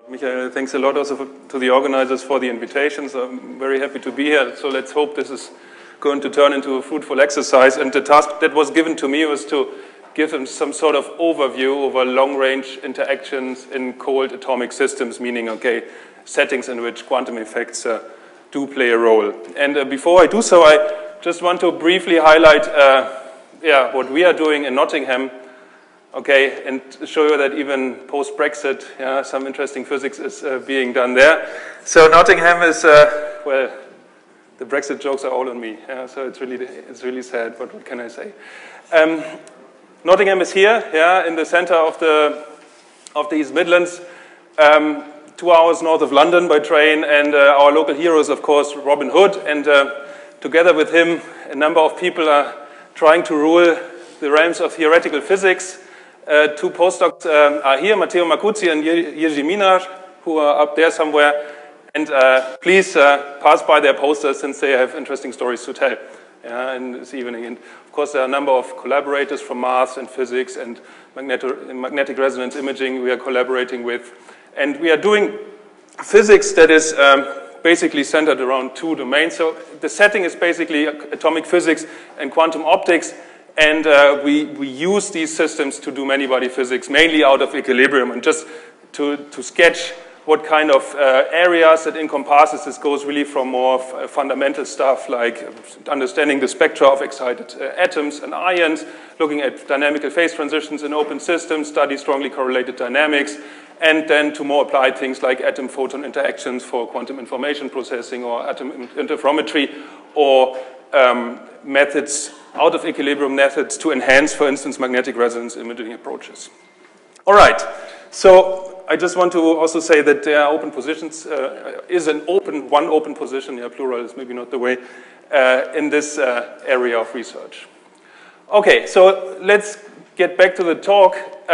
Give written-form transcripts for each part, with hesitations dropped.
Michael, thanks a lot also to the organizers for the invitation. So I'm very happy to be here. So let's hope this is going to turn into a fruitful exercise. And the task that was given to me was to give them some sort of overview over long-range interactions in cold atomic systems, meaning, okay, settings in which quantum effects do play a role. And before I do so, I just want to briefly highlight what we are doing in Nottingham. Okay, and show you that even post-Brexit, some interesting physics is being done there. So Nottingham is, well, the Brexit jokes are all on me. So it's really sad, but what can I say? Nottingham is here, in the center of the East Midlands, 2 hours north of London by train, and our local hero is, of course, Robin Hood, and together with him, a number of people are trying to rule the realms of theoretical physics. Two postdocs are here, Matteo Marcuzzi and Jiří Minar, who are up there somewhere. And please pass by their posters since they have interesting stories to tell in this evening. And of course, there are a number of collaborators from math and physics and magnetic resonance imaging we are collaborating with. And we are doing physics that is basically centered around two domains. So the setting is basically atomic physics and quantum optics. And we use these systems to do many-body physics, mainly out of equilibrium. And just to sketch what kind of areas it encompasses, this goes really from more fundamental stuff like understanding the spectra of excited atoms and ions, looking at dynamical phase transitions in open systems, study strongly correlated dynamics, and then to more applied things like atom-photon interactions for quantum information processing or atom interferometry, or methods, out of equilibrium methods to enhance, for instance, magnetic resonance imaging approaches. All right, so I just want to also say that there are open positions, is one open position, plural is maybe not the way, in this area of research. Okay, so let's get back to the talk.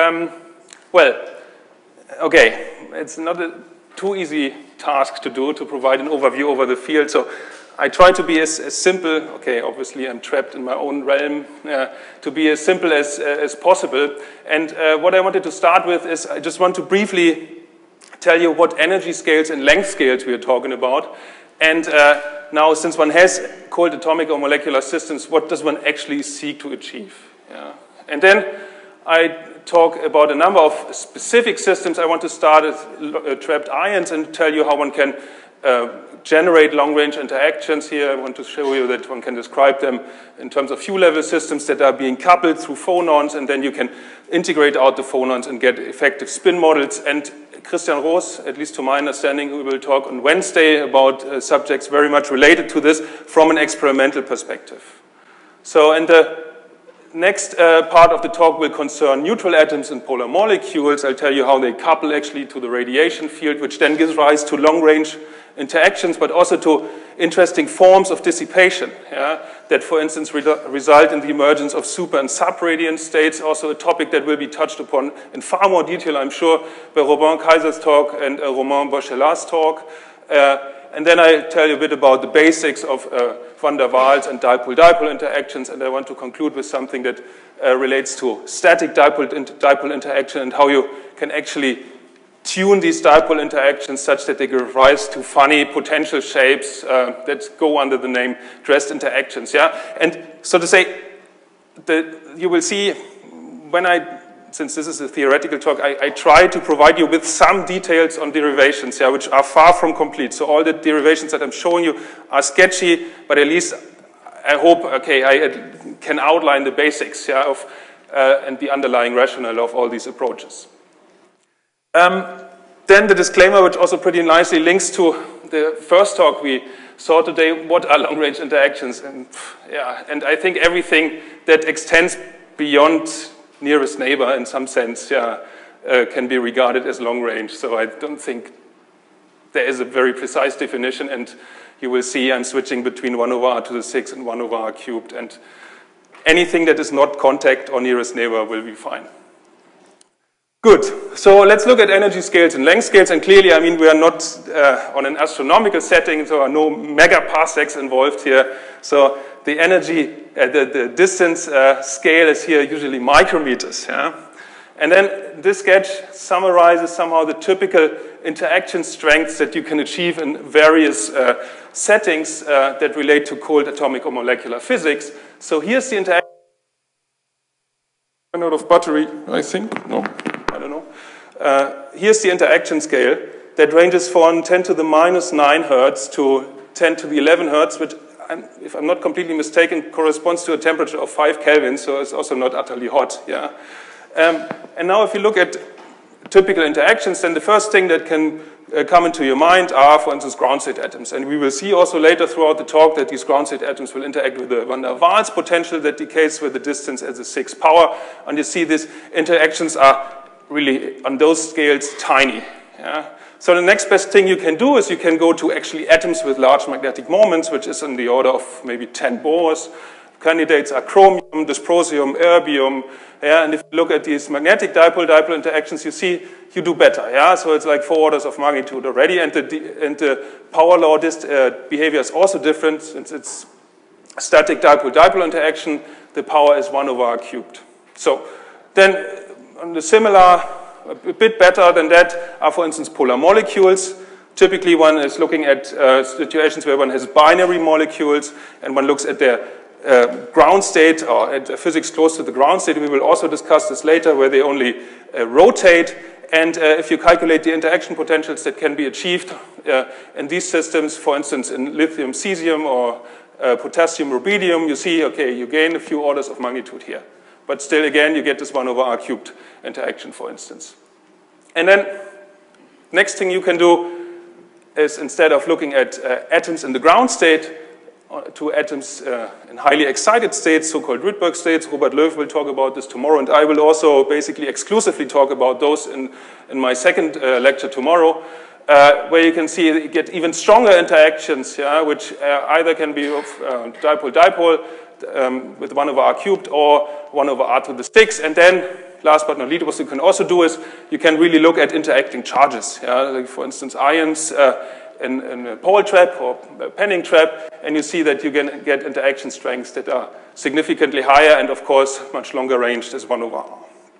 It's not a too easy task to do, to provide an overview over the field, so I try to be as simple, obviously I'm trapped in my own realm, to be as simple as possible. And what I wanted to start with is I just want to briefly tell you what energy scales and length scales we are talking about. And now, since one has cold atomic or molecular systems, what does one actually seek to achieve? And then I talk about a number of specific systems. I want to start with trapped ions and tell you how one can generate long-range interactions here. I want to show you that one can describe them in terms of few-level systems that are being coupled through phonons, and then you can integrate out the phonons and get effective spin models. And Christian Roos, at least to my understanding, we will talk on Wednesday about subjects very much related to this from an experimental perspective. So, and the next part of the talk will concern neutral atoms and polar molecules. I'll tell you how they couple actually to the radiation field, which then gives rise to long-range interactions, but also to interesting forms of dissipation that, for instance, result in the emergence of super and subradiant states, also a topic that will be touched upon in far more detail, I'm sure, by Robin Kaiser's talk and Romain Borchelat's talk. And then I tell you a bit about the basics of van der Waals and dipole-dipole interactions, and I want to conclude with something that relates to static dipole interaction and how you can actually tune these dipole interactions such that they give rise to funny potential shapes that go under the name dressed interactions. And so to say, you will see since this is a theoretical talk, I try to provide you with some details on derivations, which are far from complete. So all the derivations that I'm showing you are sketchy, but at least I hope, I can outline the basics of and the underlying rationale of all these approaches. Then the disclaimer, which also pretty nicely links to the first talk we saw today, what are long-range interactions? And I think everything that extends beyond nearest neighbor in some sense, can be regarded as long-range. So I don't think there is a very precise definition, and you will see I'm switching between 1 over r to the 6 and 1 over r cubed, and anything that is not contact or nearest neighbor will be fine. Good, so let's look at energy scales and length scales, and clearly, I mean, we are not on an astronomical setting, so there are no megaparsecs involved here. So the energy, the distance scale is here usually micrometers, And then this sketch summarizes somehow the typical interaction strengths that you can achieve in various settings that relate to cold atomic or molecular physics. So here's the interaction. I'm out of battery, I think. No, I don't know. Here's the interaction scale that ranges from 10 to the minus 9 hertz to 10 to the 11 hertz, which, if I'm not completely mistaken, corresponds to a temperature of 5 Kelvin, so it's also not utterly hot. Yeah. And now if you look at typical interactions, then the first thing that can come into your mind are, for instance, ground state atoms. And we will see also later throughout the talk that these ground state atoms will interact with the van der Waals potential that decays with the distance at the 6th power. And you see these interactions are really, on those scales, tiny. Yeah? So the next best thing you can do is you can go to actually atoms with large magnetic moments, which is in the order of maybe 10 Bohrs. Candidates are chromium, dysprosium, erbium. Yeah, and if you look at these magnetic dipole-dipole interactions, you see you do better. Yeah, so it's like 4 orders of magnitude already, and the power law behavior is also different. Since it's static dipole-dipole interaction, the power is 1 over r cubed. So then, on the similar, a bit better than that are, for instance, polar molecules. Typically, one is looking at situations where one has binary molecules, and one looks at their ground state, or at physics close to the ground state. We will also discuss this later, where they only rotate. And if you calculate the interaction potentials that can be achieved in these systems, for instance, in lithium cesium or potassium rubidium, you see, okay, you gain a few orders of magnitude here. But still, again, you get this 1 over r cubed interaction, for instance. And then, next thing you can do is, instead of looking at atoms in the ground state, to atoms in highly excited states, so-called Rydberg states. Robert Löw will talk about this tomorrow, and I will also basically exclusively talk about those in my second lecture tomorrow, where you can see that you get even stronger interactions, yeah, which either can be of dipole-dipole with 1 over r cubed or 1 over r to the 6, and then last but not least, what you can also do is you can really look at interacting charges, yeah, like for instance ions in a Paul trap or a Penning trap, and you see that you can get interaction strengths that are significantly higher and, of course, much longer ranged as 1 over r.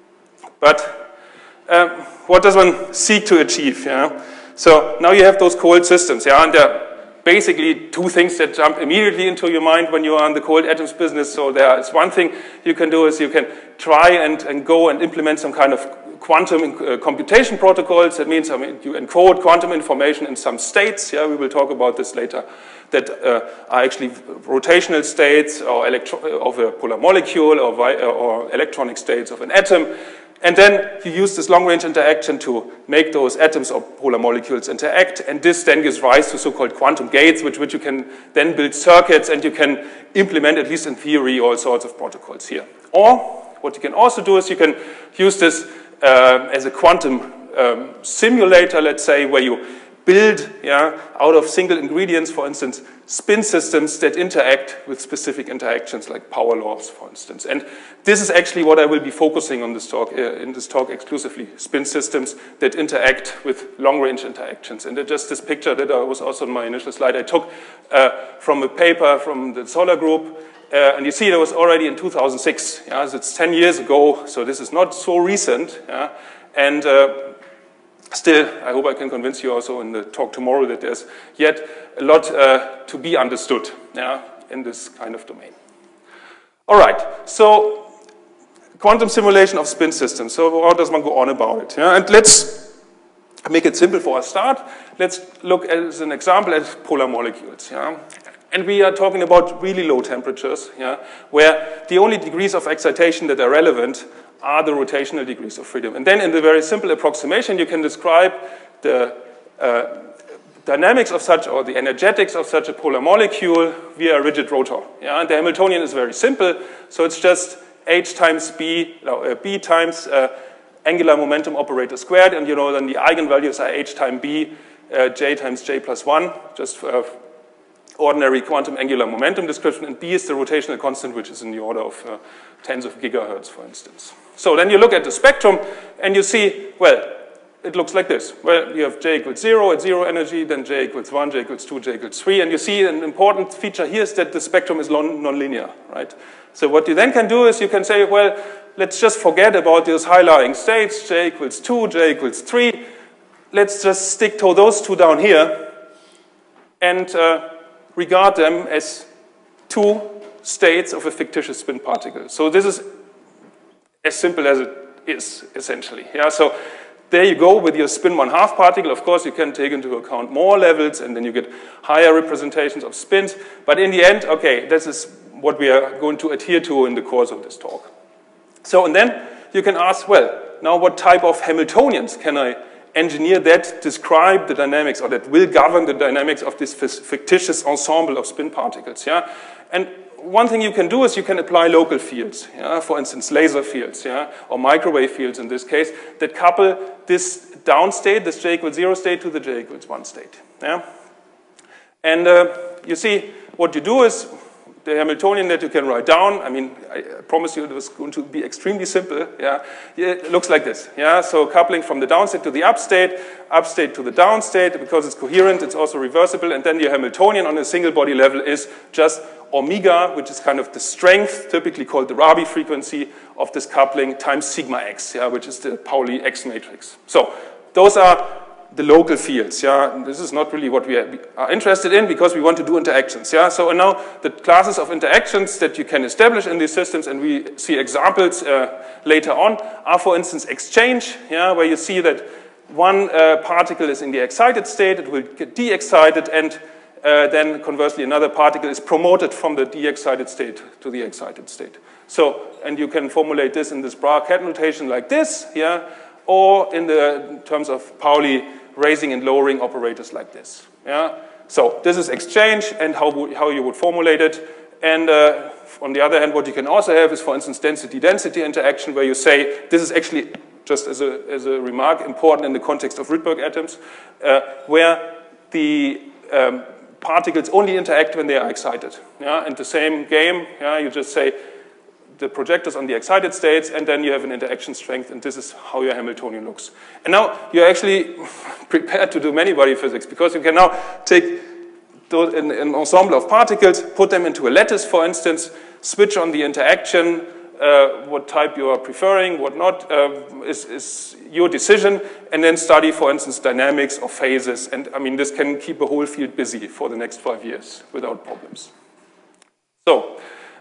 But what does one seek to achieve? Yeah? So now you have those cold systems, yeah, and there are basically 2 things that jump immediately into your mind when you are in the cold atoms business. So there is one thing you can do is you can try and go and implement some kind of quantum computation protocols. That means, I mean, you encode quantum information in some states. Yeah, we will talk about this later. That are actually rotational states or of a polar molecule or electronic states of an atom. And then you use this long-range interaction to make those atoms or polar molecules interact. And this then gives rise to so-called quantum gates, which you can then build circuits, and you can implement, at least in theory, all sorts of protocols here. Or what you can also do is you can use this as a quantum simulator, let's say, where you build, yeah, out of single ingredients, for instance, spin systems that interact with specific interactions like power laws, for instance. And this is actually what I will be focusing on this talk, in this talk exclusively, spin systems that interact with long-range interactions. And just this picture that was also on my initial slide I took from a paper from the Zoller group. And you see that was already in 2006. Yeah? So it's 10 years ago, so this is not so recent. Yeah? And still, I hope I can convince you also in the talk tomorrow that there's yet a lot to be understood, yeah, in this kind of domain. All right, so quantum simulation of spin systems. So how does one go on about it? Yeah? And let's make it simple for a start. Let's look as an example at polar molecules. Yeah? And we are talking about really low temperatures, yeah, where the only degrees of excitation that are relevant are the rotational degrees of freedom. And then in the very simple approximation, you can describe the dynamics of such, or the energetics of such a polar molecule via a rigid rotor. Yeah? And the Hamiltonian is very simple, so it's just h times b, b times angular momentum operator squared, and you know then the eigenvalues are h times b, j times j plus 1, just ordinary quantum angular momentum description, and b is the rotational constant, which is in the order of tens of gigahertz, for instance. So then you look at the spectrum, and you see, well, it looks like this. Well, you have j equals 0 at 0 energy, then j equals 1, j equals 2, j equals 3, and you see an important feature here is that the spectrum is nonlinear, right? So what you then can do is you can say, well, let's just forget about those high-lying states, j equals 2, j equals 3. Let's just stick to those two down here and regard them as two states of a fictitious spin particle. So this is as simple as it is, essentially. Yeah, so there you go with your spin 1/2 particle. Of course, you can take into account more levels, and then you get higher representations of spins. But in the end, okay, this is what we are going to adhere to in the course of this talk. So, and then you can ask, well, now what type of Hamiltonians can I engineer that describe the dynamics, or that will govern the dynamics of this fictitious ensemble of spin particles? Yeah, and one thing you can do is you can apply local fields, yeah? For instance, laser fields, yeah? Or microwave fields in this case, that couple this down state, this j equals 0 state, to the j equals 1 state. Yeah? And you see, what you do is, the Hamiltonian that you can write down, I mean, I promise you it was going to be extremely simple. Yeah? It looks like this. Yeah? So coupling from the down state to the up state to the down state, because it's coherent, it's also reversible, and then your Hamiltonian on a single body level is just omega, which is kind of the strength, typically called the Rabi frequency of this coupling, times sigma x, yeah, which is the Pauli X matrix. So those are the local fields. Yeah, this is not really what we are interested in, because we want to do interactions. Yeah, so now the classes of interactions that you can establish in these systems, and we see examples later on, are, for instance, exchange. Yeah, where you see that one particle is in the excited state, it will get de-excited, and then conversely another particle is promoted from the de-excited state to the excited state. So, and you can formulate this in this Bra-Ket notation like this, yeah, or in the terms of Pauli raising and lowering operators like this. Yeah? So this is exchange and how you would formulate it. And on the other hand, what you can also have is, for instance, density-density interaction, where you say, this is actually, just as a remark, important in the context of Rydberg atoms, where the particles only interact when they are excited. Yeah? And the same game, yeah, you just say the projectors on the excited states, and then you have an interaction strength, and this is how your Hamiltonian looks. And now you're actually prepared to do many body physics, because you can now take an ensemble of particles, put them into a lattice, for instance, switch on the interaction, what type you are preferring, what not, is your decision, and then study, for instance, dynamics or phases. And I mean, this can keep a whole field busy for the next 5 years without problems. So,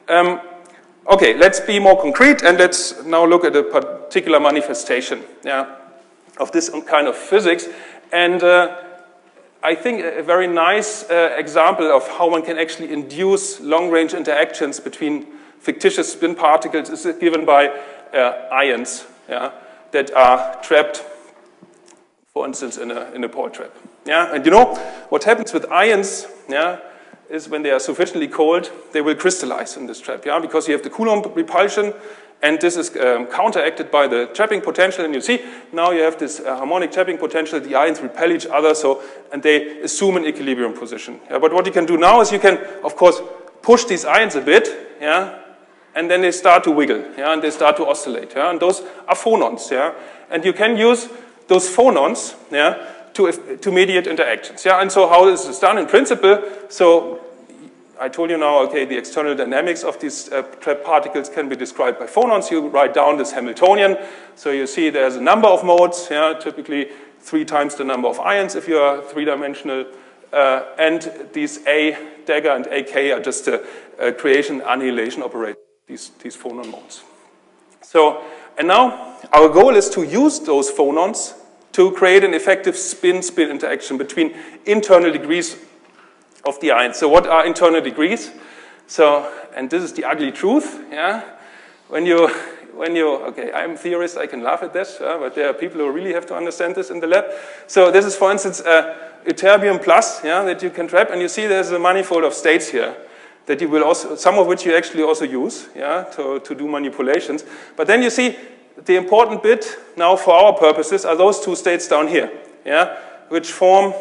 okay, let's be more concrete, and let's now look at a particular manifestation, yeah, of this kind of physics. And I think a very nice example of how one can actually induce long-range interactions between fictitious spin particles is given by ions, yeah, that are trapped, for instance, in a Paul trap. Yeah? And you know, what happens with ions, yeah, is when they are sufficiently cold, they will crystallize in this trap, yeah? Because you have the Coulomb repulsion, and this is counteracted by the trapping potential. And you see, now you have this harmonic trapping potential, the ions repel each other, so, and they assume an equilibrium position. Yeah? But what you can do now is you can, of course, push these ions a bit, yeah? And then they start to wiggle, yeah? And they start to oscillate. Yeah? And those are phonons. Yeah? And you can use those phonons, yeah, to mediate interactions. Yeah? And so how this is done in principle, so I told you now, okay, the external dynamics of these trapped particles can be described by phonons. You write down this Hamiltonian. So you see there's a number of modes, yeah, typically 3 times the number of ions if you are 3-dimensional. And these A dagger and AK are just a creation annihilation operator, these phonon modes. So, and now our goal is to use those phonons to create an effective spin-spin interaction between internal degrees of the ions. So what are internal degrees? So, and this is the ugly truth, yeah? When you, okay, I'm a theorist, I can laugh at this, but there are people who really have to understand this in the lab. So this is, for instance, ytterbium plus, yeah, that you can trap, and you see there's a manifold of states here that you will also, some of which you actually also use, yeah, to do manipulations. But then you see the important bit now for our purposes are those 2 states down here, yeah, which form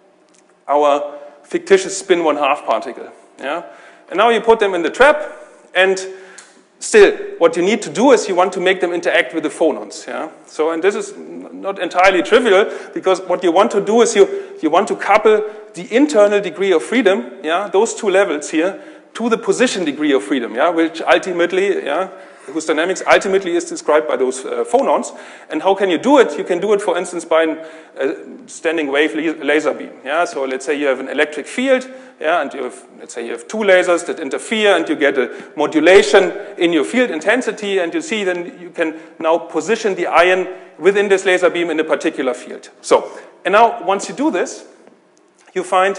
our fictitious spin 1/2 particle, yeah. And now you put them in the trap, and still, what you need to do is you want to make them interact with the phonons, yeah. So, and this is not entirely trivial, because what you want to do is you want to couple the internal degree of freedom, yeah, those two levels here, to the position degree of freedom, yeah, which ultimately, yeah, whose dynamics ultimately is described by those phonons. And how can you do it? You can do it, for instance, by a standing wave laser beam. Yeah? So let's say you have an electric field, yeah, and you have, let's say you have two lasers that interfere, and you get a modulation in your field intensity, and you see then you can now position the ion within this laser beam in a particular field. So, and now once you do this, you find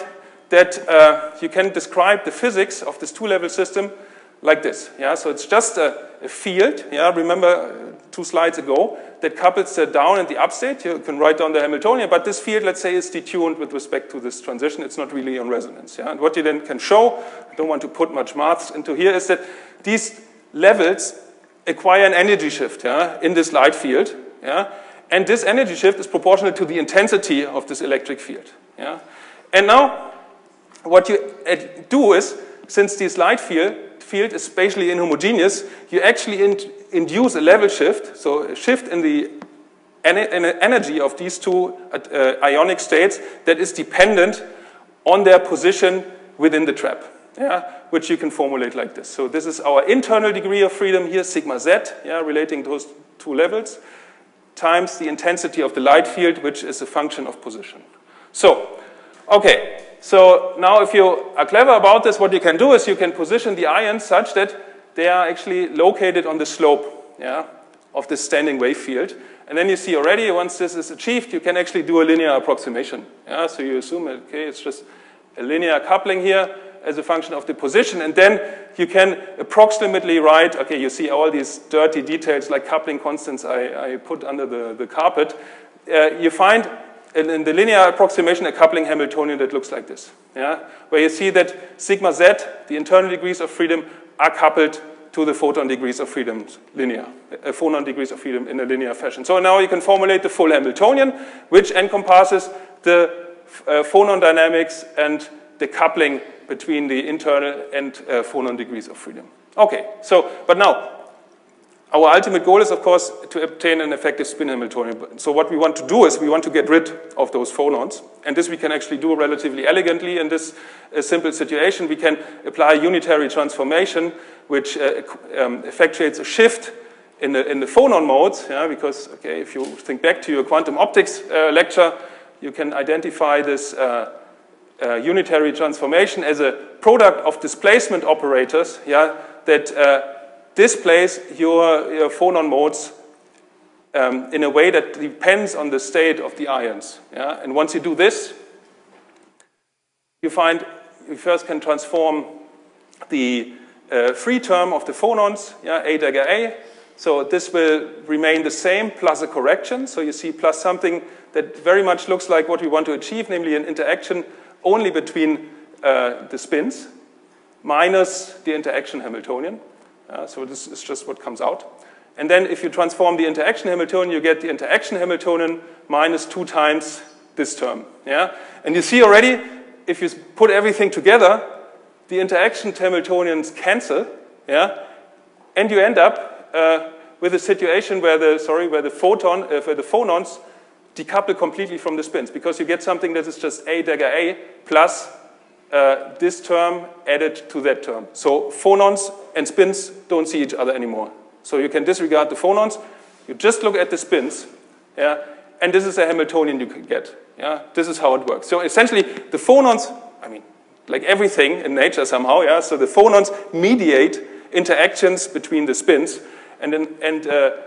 that you can describe the physics of this two-level system like this. Yeah? So it's just a field, yeah? Remember 2 slides ago, that couples the down and the up state. You can write down the Hamiltonian, but this field, let's say, is detuned with respect to this transition. It's not really on resonance. Yeah? And what you then can show, I don't want to put much maths into here, is that these levels acquire an energy shift, yeah, in this light field. Yeah? And this energy shift is proportional to the intensity of this electric field. Yeah? And now, what you do is, since this light field is spatially inhomogeneous, you actually induce a level shift, so a shift in the energy of these two ionic states that is dependent on their position within the trap, yeah, which you can formulate like this. So this is our internal degree of freedom here, sigma z, yeah, relating those two levels, times the intensity of the light field, which is a function of position. So, okay. So now if you are clever about this, what you can do is you can position the ions such that they are actually located on the slope, yeah, of this standing wave field. And then you see already, once this is achieved, you can actually do a linear approximation. Yeah? So you assume, okay, it's just a linear coupling here as a function of the position. And then you can approximately write, okay, you see all these dirty details like coupling constants I put under the carpet. You find in the linear approximation, a coupling Hamiltonian that looks like this, yeah? Where you see that sigma z, the internal degrees of freedom, are coupled to the photon degrees of freedom linear, phonon degrees of freedom in a linear fashion. So now you can formulate the full Hamiltonian, which encompasses the phonon dynamics and the coupling between the internal and phonon degrees of freedom. Okay, so, but now, our ultimate goal is, of course, to obtain an effective spin Hamiltonian. So what we want to do is we want to get rid of those phonons. And this we can actually do relatively elegantly in this simple situation. We can apply a unitary transformation, which effectuates a shift in the phonon modes. Yeah, because, okay, if you think back to your quantum optics lecture, you can identify this unitary transformation as a product of displacement operators, yeah, that displace your phonon modes in a way that depends on the state of the ions. Yeah? And once you do this, you find you first can transform the free term of the phonons, yeah, A dagger A. So this will remain the same plus a correction. So you see plus something that very much looks like what we want to achieve, namely an interaction only between the spins minus the interaction Hamiltonian. So this is just what comes out. And then if you transform the interaction Hamiltonian, you get the interaction Hamiltonian minus 2 times this term. Yeah? And you see already, if you put everything together, the interaction Hamiltonians cancel, yeah? And you end up with a situation where the phonons decouple completely from the spins, because you get something that is just A dagger A plus this term added to that term. So phonons and spins don't see each other anymore. So you can disregard the phonons, you just look at the spins, yeah, and this is a Hamiltonian you can get. Yeah? This is how it works. So essentially, the phonons, I mean, like everything in nature somehow, yeah, so the phonons mediate interactions between the spins, and the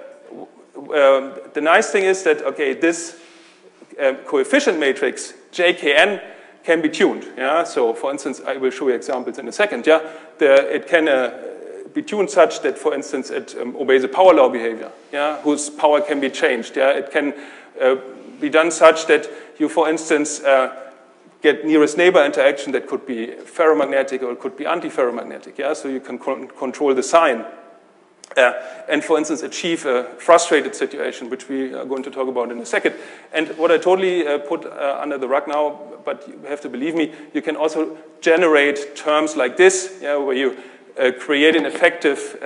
nice thing is that, okay, this coefficient matrix, JKN, can be tuned. Yeah? So for instance, I will show you examples in a second. Yeah? It can be tuned such that, for instance, it obeys a power law behavior, yeah? Whose power can be changed. Yeah? It can be done such that you, for instance, get nearest neighbor interaction that could be ferromagnetic or it could be anti-ferromagnetic. Yeah? So you can control the sign. And, for instance, achieve a frustrated situation, which we are going to talk about in a second. And what I totally put under the rug now, but you have to believe me, you can also generate terms like this, yeah, where you create an effective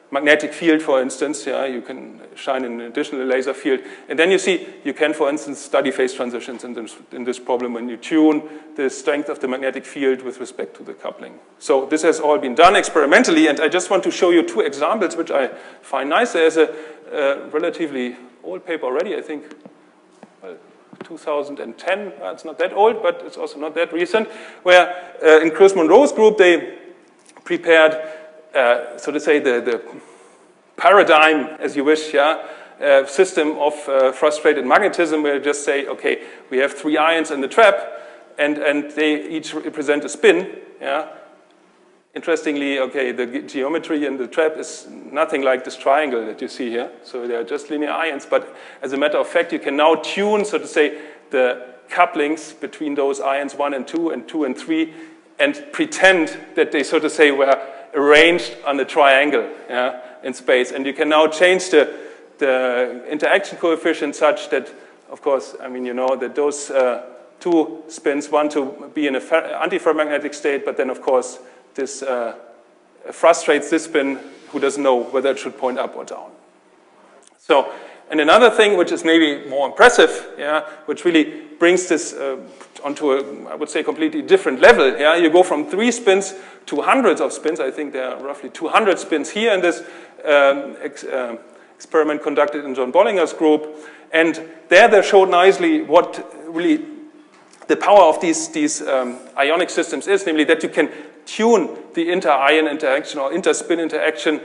magnetic field, for instance. Yeah, you can shine an additional laser field. And then you see you can, for instance, study phase transitions in this problem when you tune the strength of the magnetic field with respect to the coupling. So this has all been done experimentally, and I just want to show you two examples which I find nice. There's a relatively old paper already, I think, well, 2010. It's not that old, but it's also not that recent, where in Chris Monroe's group, they prepared, so to say, the paradigm, as you wish, yeah, system of frustrated magnetism, where you just say, okay, we have 3 ions in the trap, and they each represent a spin, yeah. Interestingly, okay, the geometry in the trap is nothing like this triangle that you see here. So they are just linear ions, but as a matter of fact, you can now tune, so to say, the couplings between those ions 1 and 2 and 2 and 3 and pretend that they, so to say, were arranged on a triangle, yeah, in space. And you can now change the interaction coefficient such that, of course, I mean, you know, that those 2 spins want to be in an antiferromagnetic state, but then, of course, this frustrates this spin who doesn't know whether it should point up or down. So, and another thing which is maybe more impressive, yeah, which really brings this onto a, I would say, completely different level. Yeah, you go from 3 spins to hundreds of spins. I think there are roughly 200 spins here in this experiment conducted in John Bollinger's group. And there they showed nicely what really the power of these ionic systems is, namely that you can tune the inter-ion interaction or inter-spin interaction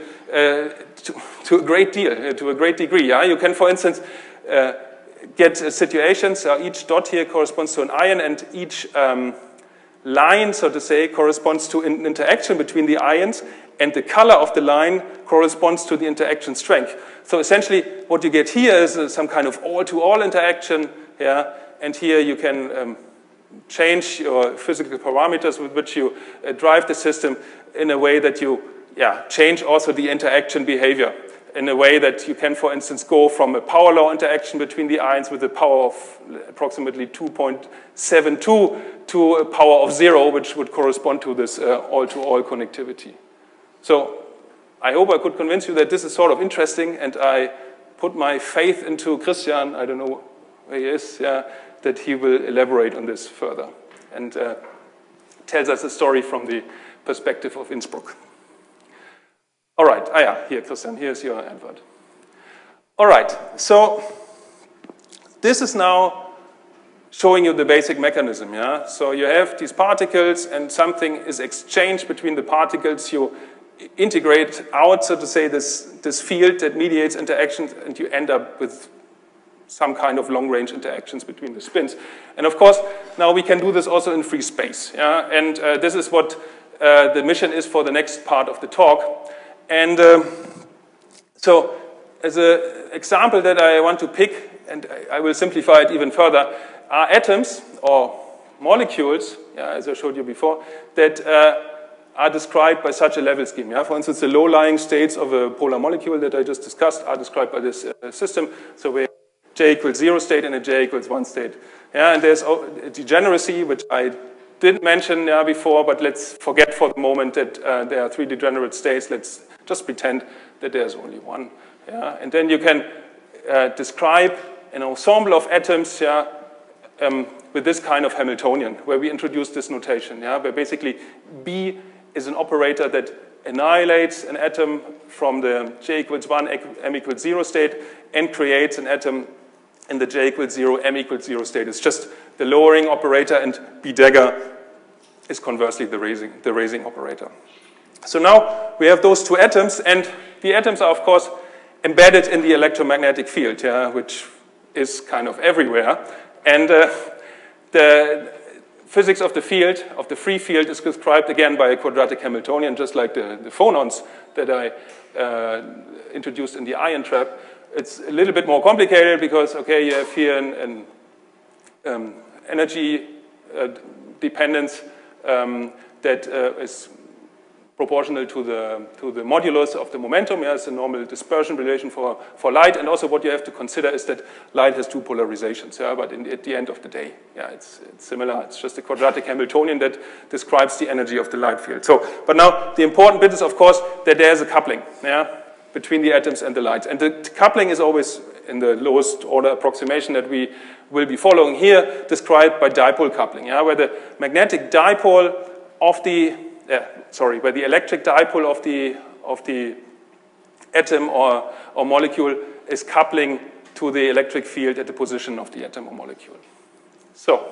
to a great deal, to a great degree. Yeah? You can, for instance, get situations, each dot here corresponds to an ion, and each line, so to say, corresponds to an interaction between the ions, and the color of the line corresponds to the interaction strength. So essentially, what you get here is some kind of all-to-all interaction, yeah? And here you can change your physical parameters with which you drive the system in a way that you change also the interaction behavior in a way that you can, for instance, go from a power law interaction between the ions with a power of approximately 2.72 to a power of 0, which would correspond to this all-to-all connectivity. So I hope I could convince you that this is sort of interesting, and I put my faith into Christian. I don't know where he is, yeah, that he will elaborate on this further and tells us a story from the perspective of Innsbruck. All right, here, Christian, here's your advert. All right, so this is now showing you the basic mechanism, yeah? So you have these particles and something is exchanged between the particles. You integrate out, so to say, this field that mediates interactions, and you end up with some kind of long-range interactions between the spins. And of course, now we can do this also in free space. Yeah? And this is what the mission is for the next part of the talk. And so as an example that I want to pick, and I will simplify it even further, are atoms or molecules, yeah, as I showed you before, that are described by such a level scheme. Yeah? For instance, the low-lying states of a polar molecule that I just discussed are described by this system. So we J equals 0 state and a J equals 1 state. Yeah, and there's a degeneracy, which I didn't mention before, but let's forget for the moment that there are 3 degenerate states. Let's just pretend that there's only one. Yeah? And then you can describe an ensemble of atoms, yeah, with this kind of Hamiltonian, where we introduce this notation, yeah, where basically B is an operator that annihilates an atom from the J equals 1, M equals 0 state and creates an atom in the J equals 0, M equals 0 state. It's just the lowering operator, and B dagger is conversely the raising operator. So now we have those 2 atoms, and the atoms are, of course, embedded in the electromagnetic field, yeah, which is kind of everywhere. And the physics of the field, of the free field, is described again by a quadratic Hamiltonian, just like the phonons that I introduced in the ion trap. It's a little bit more complicated because, okay, you have here an energy dependence that is proportional to the modulus of the momentum. Yeah, it's a normal dispersion relation for light. And also what you have to consider is that light has 2 polarizations. Yeah, but at the end of the day, yeah, it's similar. It's just a quadratic Hamiltonian that describes the energy of the light field. So, but now the important bit is, of course, that there's a coupling. Yeah, between the atoms and the light. And the coupling is always in the lowest order approximation that we will be following here, described by dipole coupling, yeah, where the magnetic dipole of the, where the electric dipole of the atom or molecule is coupling to the electric field at the position of the atom or molecule. So,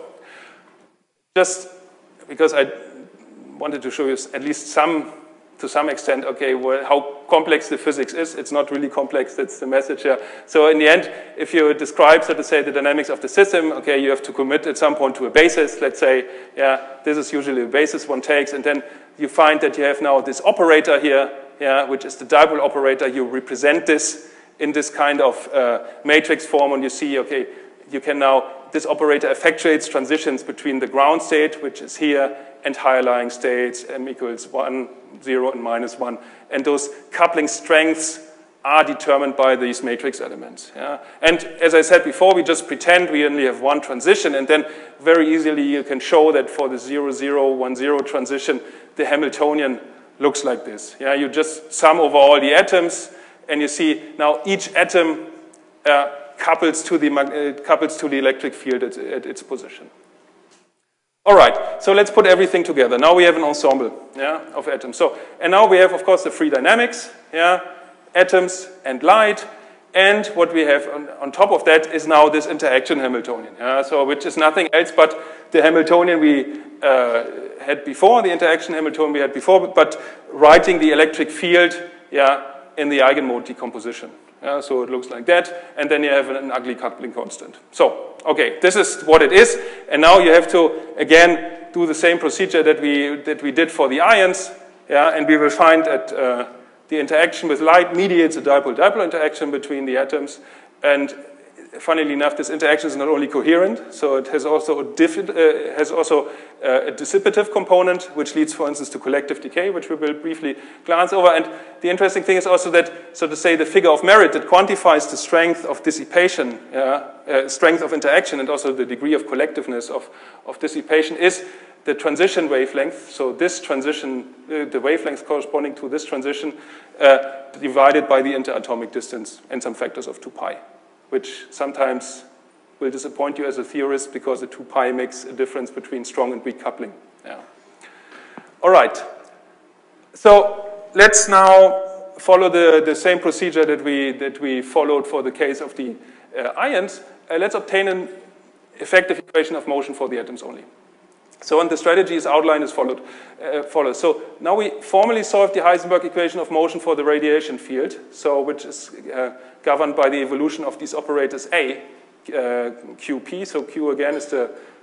just because I wanted to show you at least to some extent, okay, well, how complex the physics is. It's not really complex, that's the message here. So in the end, if you describe, so to say, the dynamics of the system, okay, you have to commit at some point to a basis. Let's say, yeah, this is usually the basis one takes, and then you find that you have now this operator here, yeah, which is the dipole operator. You represent this in this kind of matrix form, and you see, okay, you can now, this operator effectuates transitions between the ground state, which is here, and higher lying states, m equals 1, 0, and minus 1. And those coupling strengths are determined by these matrix elements. Yeah? And as I said before, we just pretend we only have one transition, and then very easily you can show that for the 0, 0, 1, 0 transition, the Hamiltonian looks like this. Yeah? You just sum over all the atoms, and you see now each atom couples to the electric field at its position. All right, so let's put everything together. Now we have an ensemble, yeah, of atoms. So, and now we have, of course, the free dynamics, yeah, atoms and light, and what we have on top of that is now this interaction Hamiltonian, yeah, so which is nothing else but the Hamiltonian we had before, the interaction Hamiltonian we had before, but writing the electric field, yeah, in the eigenmode decomposition. Yeah, so it looks like that, and then you have an ugly coupling constant. So, okay, this is what it is, and now you have to, again, do the same procedure that we did for the ions, yeah, and we will find that the interaction with light mediates a dipole-dipole interaction between the atoms, and funnily enough, this interaction is not only coherent, so it has also a dissipative component, which leads, for instance, to collective decay, which we will briefly glance over. And the interesting thing is also that, so to say, the figure of merit that quantifies the strength of dissipation, strength of interaction, and also the degree of collectiveness of dissipation is the transition wavelength. So this transition, the wavelength corresponding to this transition, divided by the interatomic distance and some factors of 2 pi. Which sometimes will disappoint you as a theorist because the 2 pi makes a difference between strong and weak coupling. Yeah. All right. So let's now follow the same procedure that we followed for the case of the ions. Let's obtain an effective equation of motion for the atoms only. So, and the strategy is outlined as follows. So now we formally solved the Heisenberg equation of motion for the radiation field, so which is governed by the evolution of these operators A, QP. So Q again is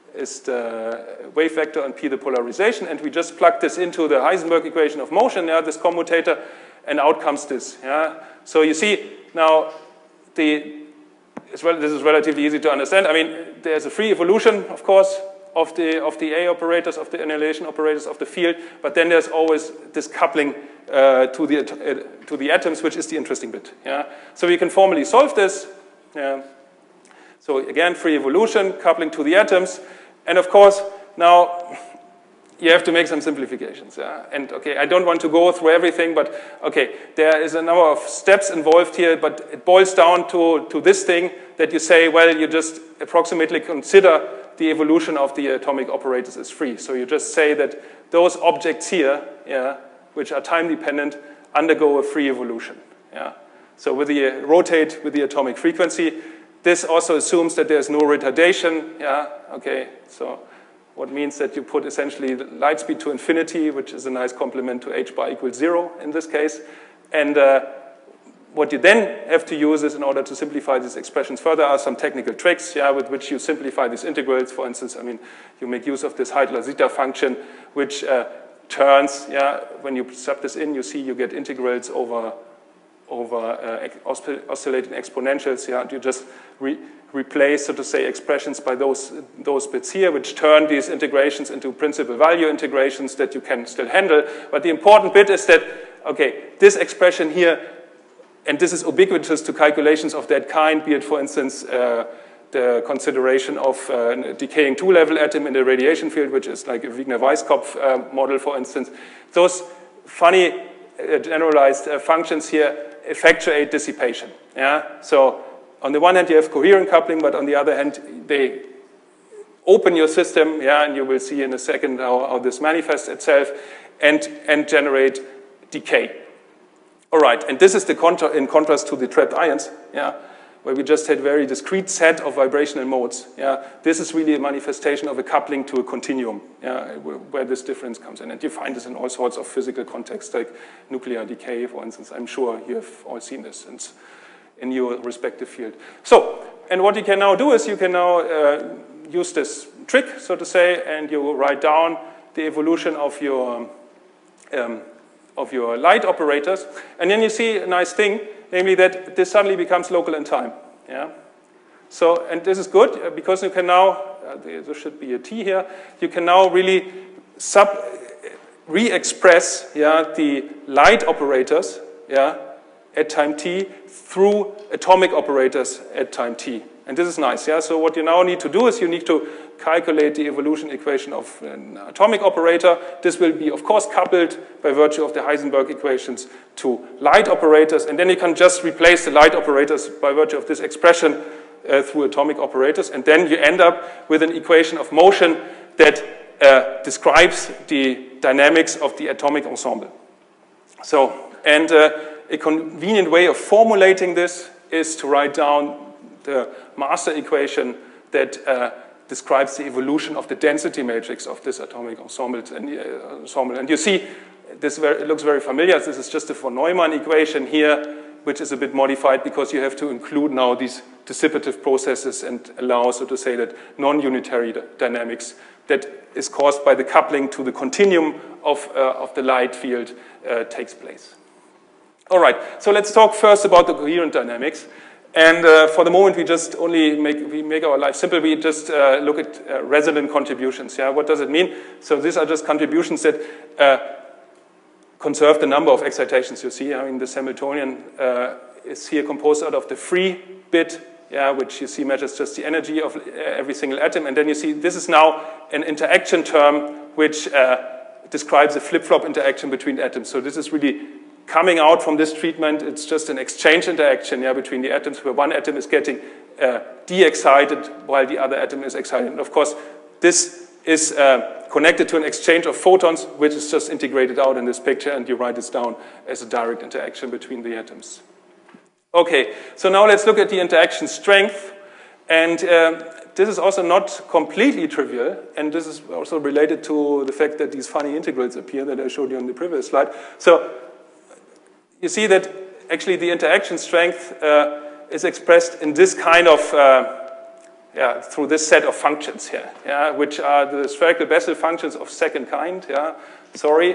the wave vector and P the polarization, and we just plug this into the Heisenberg equation of motion, yeah, this commutator, and out comes this. Yeah. So you see now this is relatively easy to understand. I mean, there's a free evolution, of course, of the A operators, of the annihilation operators of the field, but then there's always this coupling to the atoms, which is the interesting bit. Yeah? So we can formally solve this. Yeah. So again, free evolution, coupling to the atoms, and of course, now you have to make some simplifications. Yeah? And okay, I don't want to go through everything, but okay, there is a number of steps involved here, but it boils down to this thing that you say, well, you just approximately consider the evolution of the atomic operators is free. So you just say that those objects here, yeah, which are time dependent, undergo a free evolution. Yeah. So with the rotate with the atomic frequency, this also assumes that there's no retardation. Yeah. Okay. So what means that you put essentially light speed to infinity, which is a nice complement to h bar equals 0 in this case. And what you then have to use is, in order to simplify these expressions further, are some technical tricks, yeah, with which you simplify these integrals. For instance, I mean, you make use of this Heitler zeta function, which turns, yeah, when you sub this in, you see you get integrals over oscillating exponentials. Yeah, you just replace, so to say, expressions by those bits here, which turn these integrations into principal value integrations that you can still handle. But the important bit is that, okay, this expression here, and this is ubiquitous to calculations of that kind, be it, for instance, the consideration of a decaying two-level atom in the radiation field, which is like a Wigner-Weisskopf model, for instance. Those funny generalized functions here effectuate dissipation. Yeah? So on the one hand, you have coherent coupling, but on the other hand, they open your system, yeah, and you will see in a second how this manifests itself, and generate decay. All right, and this is in contrast to the trapped ions, yeah, where we just had very discrete set of vibrational modes. Yeah, this is really a manifestation of a coupling to a continuum, yeah, where this difference comes in. And you find this in all sorts of physical contexts, like nuclear decay, for instance. I'm sure you have all seen this in your respective field. So, and what you can now do is you can now use this trick, so to say, and you write down the evolution of your light operators, and then you see a nice thing, namely that this suddenly becomes local in time. Yeah. So, and this is good because you can now, there should be a T here, you can now really re-express, yeah, the light operators, yeah, at time t through atomic operators at time t. And this is nice, yeah? So what you now need to do is you need to calculate the evolution equation of an atomic operator. This will be, of course, coupled by virtue of the Heisenberg equations to light operators, and then you can just replace the light operators by virtue of this expression through atomic operators, and then you end up with an equation of motion that describes the dynamics of the atomic ensemble. So, and a convenient way of formulating this is to write down the master equation that describes the evolution of the density matrix of this atomic ensemble. And you see, it looks very familiar. This is just a von Neumann equation here, which is a bit modified because you have to include now these dissipative processes and allow, so to say, that non-unitary dynamics that is caused by the coupling to the continuum of the light field takes place. All right, so let's talk first about the coherent dynamics. And for the moment, we just only make our life simple. We just look at resonant contributions. Yeah, what does it mean? So these are just contributions that conserve the number of excitations you see. I mean, the Hamiltonian is here composed out of the free bit, yeah, which you see measures just the energy of every single atom. And then you see this is now an interaction term which describes a flip-flop interaction between atoms. So this is really coming out from this treatment. It's just an exchange interaction, yeah, between the atoms, where one atom is getting de-excited while the other atom is excited. And of course, this is connected to an exchange of photons, which is just integrated out in this picture, and you write this down as a direct interaction between the atoms. Okay, so now let's look at the interaction strength. And this is also not completely trivial, and this is also related to the fact that these funny integrals appear that I showed you on the previous slide. So you see that actually the interaction strength is expressed in this kind of, through this set of functions here, yeah, which are the spherical Bessel functions of second kind, yeah, sorry.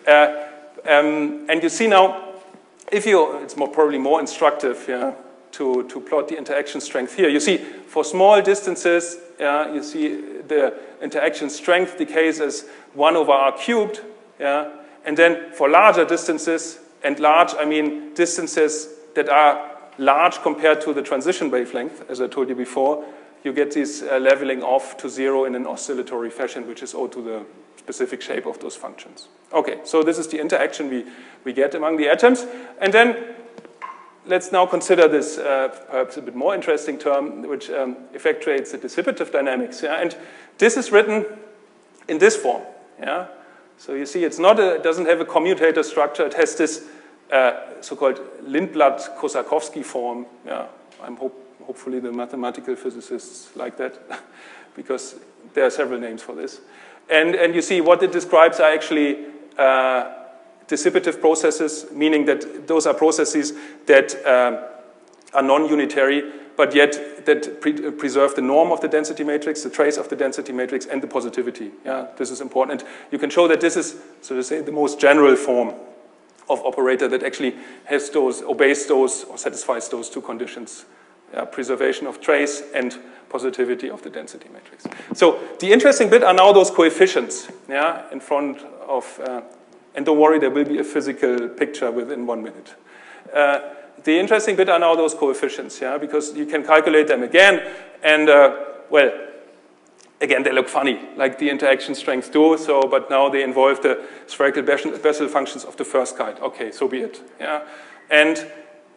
And you see now, it's probably more instructive, yeah, to plot the interaction strength here. You see, for small distances, you see the interaction strength decays as 1 over r cubed, yeah, and then for larger distances, and large, I mean distances that are large compared to the transition wavelength, as I told you before, you get this leveling off to 0 in an oscillatory fashion, which is owed to the specific shape of those functions. Okay, so this is the interaction we get among the atoms. And then let's now consider this perhaps a bit more interesting term, which effectuates the dissipative dynamics. Yeah? And this is written in this form. Yeah? So you see, it doesn't have a commutator structure. It has this so-called Lindblad-Kosakowski form. Yeah, hopefully the mathematical physicists like that, because there are several names for this. And you see, what it describes are actually dissipative processes, meaning that those are processes that are non-unitary, but yet that preserve the norm of the density matrix, the trace of the density matrix, and the positivity. Yeah, this is important. And you can show that this is, so to say, the most general form of operator that actually has obeys those, or satisfies those two conditions. Yeah, preservation of trace and positivity of the density matrix. So the interesting bit are now those coefficients, yeah, in front of, and don't worry, there will be a physical picture within 1 minute. The interesting bit are now those coefficients, yeah, because you can calculate them again, and well, again, they look funny, like the interaction strengths do, so, but now they involve the spherical Bessel functions of the first kind. Okay, so be it, yeah. And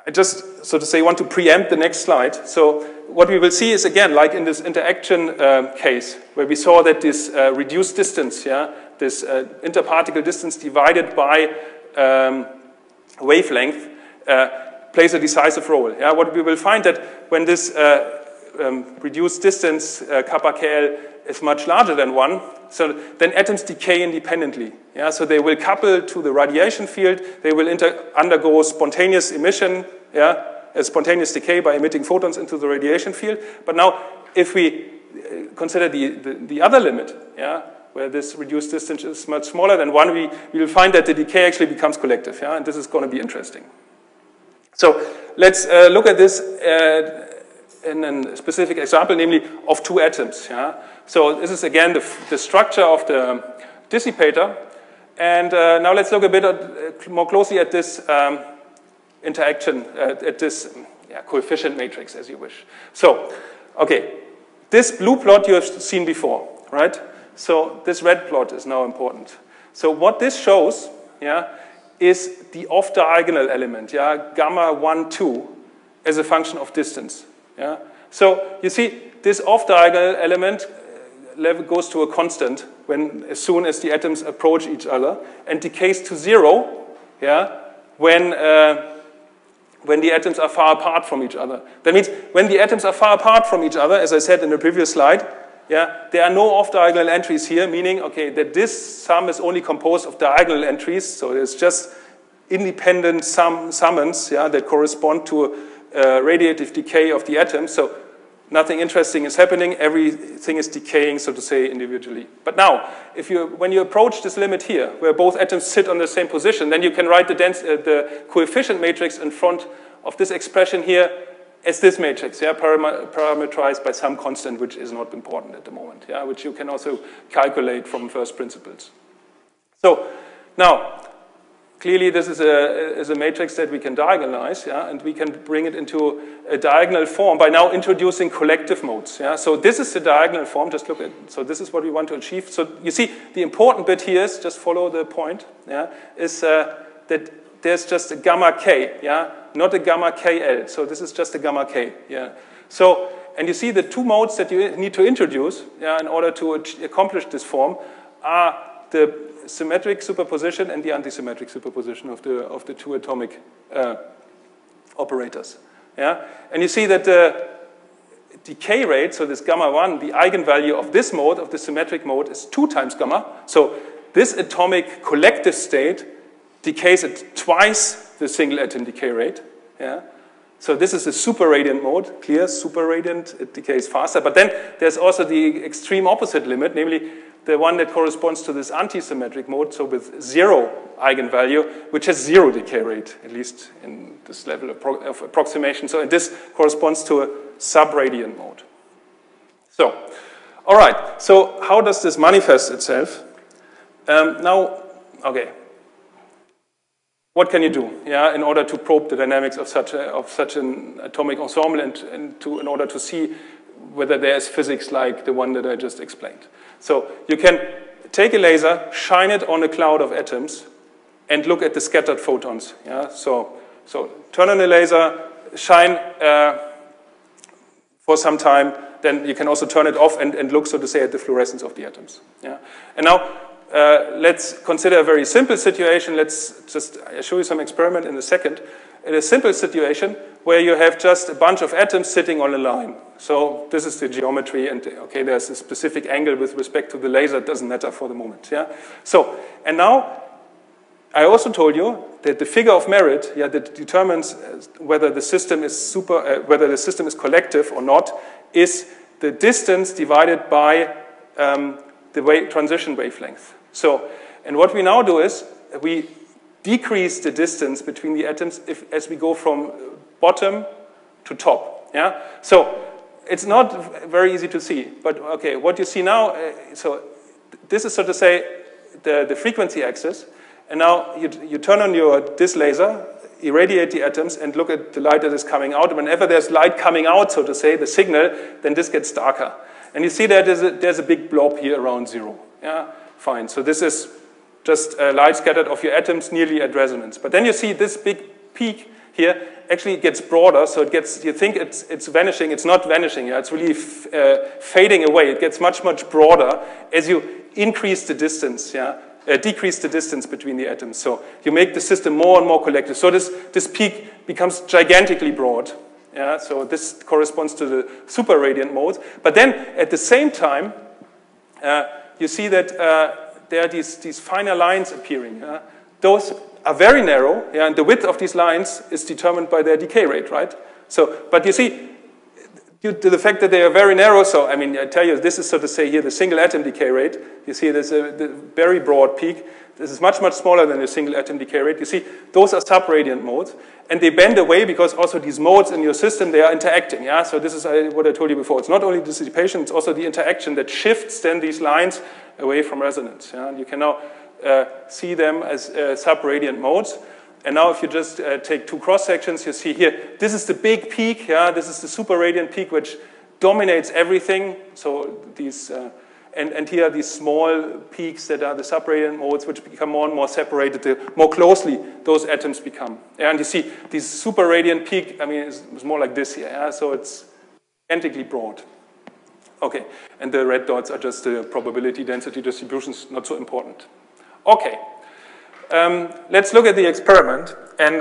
I just, so to say, want to preempt the next slide. So what we will see is, again, like in this interaction case, where we saw that this reduced distance, yeah, this interparticle distance divided by wavelength plays a decisive role. Yeah? What we will find that when this reduced distance, kappa KL, is much larger than 1, so then atoms decay independently. Yeah? So they will couple to the radiation field, they will undergo spontaneous emission, yeah? A spontaneous decay by emitting photons into the radiation field. But now, if we consider the other limit, yeah, where this reduced distance is much smaller than 1, we will find that the decay actually becomes collective, yeah? And this is going to be interesting. So let's look at this in a specific example, namely of 2 atoms. Yeah? So this is, again, the structure of the dissipator. And now let's look a bit more closely at this interaction, at this coefficient matrix, as you wish. So, okay, this blue plot you have seen before, right? So this red plot is now important. So what this shows, yeah, is the off-diagonal element, yeah, gamma 1, 2, as a function of distance. Yeah? So you see, this off-diagonal element level goes to a constant as soon as the atoms approach each other, and decays to 0, yeah, when the atoms are far apart from each other. That means when the atoms are far apart from each other, as I said in the previous slide, yeah, there are no off-diagonal entries here, meaning, okay, that this sum is only composed of diagonal entries, so it's just independent summons, yeah, that correspond to radiative decay of the atoms. So nothing interesting is happening. Everything is decaying, so to say, individually. But now, when you approach this limit here, where both atoms sit on the same position, then you can write the coefficient matrix in front of this expression here as this matrix, yeah, parameterized by some constant, which is not important at the moment, yeah, which you can also calculate from first principles. So now, clearly, this is a matrix that we can diagonalize, yeah, and we can bring it into a diagonal form by now introducing collective modes. Yeah. So this is the diagonal form. Just look at. So this is what we want to achieve. So you see, the important bit here is just follow the point. Yeah, is that there's just a gamma k. Yeah, not a gamma KL. So this is just a gamma k. Yeah. So and you see the 2 modes that you need to introduce, yeah, in order to accomplish this form are the symmetric superposition and the antisymmetric superposition of the 2 atomic operators. Yeah? And you see that the decay rate, so this gamma 1, the eigenvalue of this mode, of the symmetric mode, is 2 times gamma. So this atomic collective state decays at twice the single atom decay rate. Yeah? So this is a superradiant mode, clear, superradiant, it decays faster. But then there's also the extreme opposite limit, namely the one that corresponds to this antisymmetric mode, so with 0 eigenvalue, which has 0 decay rate, at least in this level of approximation. So and this corresponds to a subradiant mode. So, all right, so how does this manifest itself? Now, okay, what can you do, yeah, in order to probe the dynamics of such an atomic ensemble and in order to see whether there is physics like the one that I just explained? So you can take a laser, shine it on a cloud of atoms, and look at the scattered photons. Yeah? So turn on the laser, shine for some time, then you can also turn it off and look, so to say, at the fluorescence of the atoms. Yeah? And now let's consider a very simple situation. Let's just show you some experiment in a second. In a simple situation where you have just a bunch of atoms sitting on a line. So this is the geometry, and okay, there's a specific angle with respect to the laser. It doesn't matter for the moment. Yeah. So and now I also told you that the figure of merit, yeah, that determines whether the system is whether the system is collective or not, is the distance divided by the transition wavelength. So, and what we now do is we decrease the distance between the atoms as we go from bottom to top. Yeah. So it's not very easy to see, but okay, what you see now. So this is, so to say, the frequency axis. And now you turn on this laser, irradiate the atoms, and look at the light that is coming out. Whenever there's light coming out, so to say, the signal, then this gets darker. And you see that there's a big blob here around 0. Yeah, fine. So this is just light scattered of your atoms nearly at resonance. But then you see this big peak here, actually it gets broader, so it gets, you think it's vanishing, it's not vanishing, yeah? It's really fading away. It gets much, much broader as you increase the distance, yeah? Decrease the distance between the atoms. So you make the system more and more collective. So this peak becomes gigantically broad. Yeah? So this corresponds to the super radiant modes. But then at the same time, you see that there are these finer lines appearing. Yeah? Those are very narrow, yeah, and the width of these lines is determined by their decay rate, right? So, but you see, due to the fact that they are very narrow, so I mean, I tell you, this is, so to say, here the single atom decay rate. You see there's the very broad peak. This is much, much smaller than the single atom decay rate. You see, those are subradiant modes, and they bend away because also these modes in your system, they are interacting, yeah? So this is what I told you before. It's not only dissipation, it's also the interaction that shifts then these lines away from resonance, yeah? And you can now see them as subradiant modes. And now if you just take two cross-sections, you see here, this is the big peak, yeah? This is the super radiant peak, which dominates everything. So these, and here are these small peaks that are the subradiant modes, which become more and more separated, the more closely those atoms become. Yeah? And you see, this super radiant peak, I mean, it's more like this here, yeah? So it's gigantically broad. Okay, and the red dots are just the probability density distributions, not so important. Okay, let's look at the experiment. And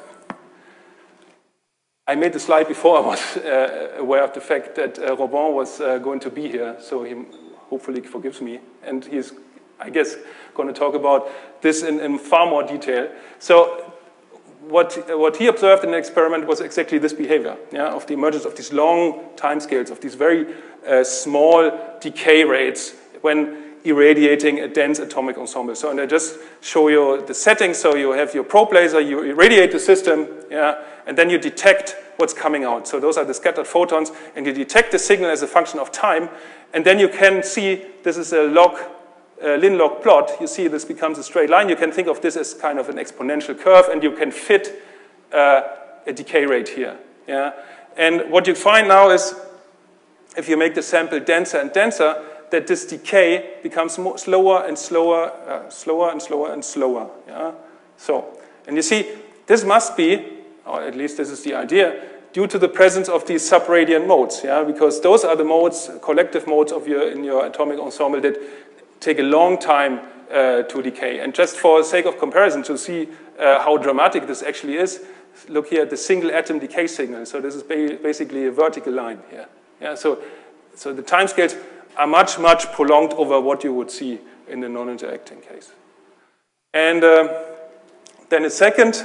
I made the slide before I was aware of the fact that Robin was going to be here, so he hopefully forgives me. And he's, I guess, going to talk about this in far more detail. So what he observed in the experiment was exactly this behavior, yeah, of the emergence of these long timescales, of these very small decay rates when irradiating a dense atomic ensemble. So, and I just show you the settings. So you have your probe laser, you irradiate the system, yeah, and then you detect what's coming out. So those are the scattered photons, and you detect the signal as a function of time, and then you can see this is a Lin-log plot. You see this becomes a straight line. You can think of this as kind of an exponential curve, and you can fit a decay rate here. Yeah? And what you find now is, if you make the sample denser and denser, that this decay becomes more, slower and slower, slower and slower and slower. Yeah? So, and you see, this must be, or at least this is the idea, due to the presence of these subradiant modes, yeah? Because those are the modes, collective modes of in your atomic ensemble that take a long time to decay. And just for the sake of comparison, to see how dramatic this actually is, look here at the single atom decay signal. So this is basically a vertical line here. Yeah? So the timescales are much, much prolonged over what you would see in the non-interacting case. And then a second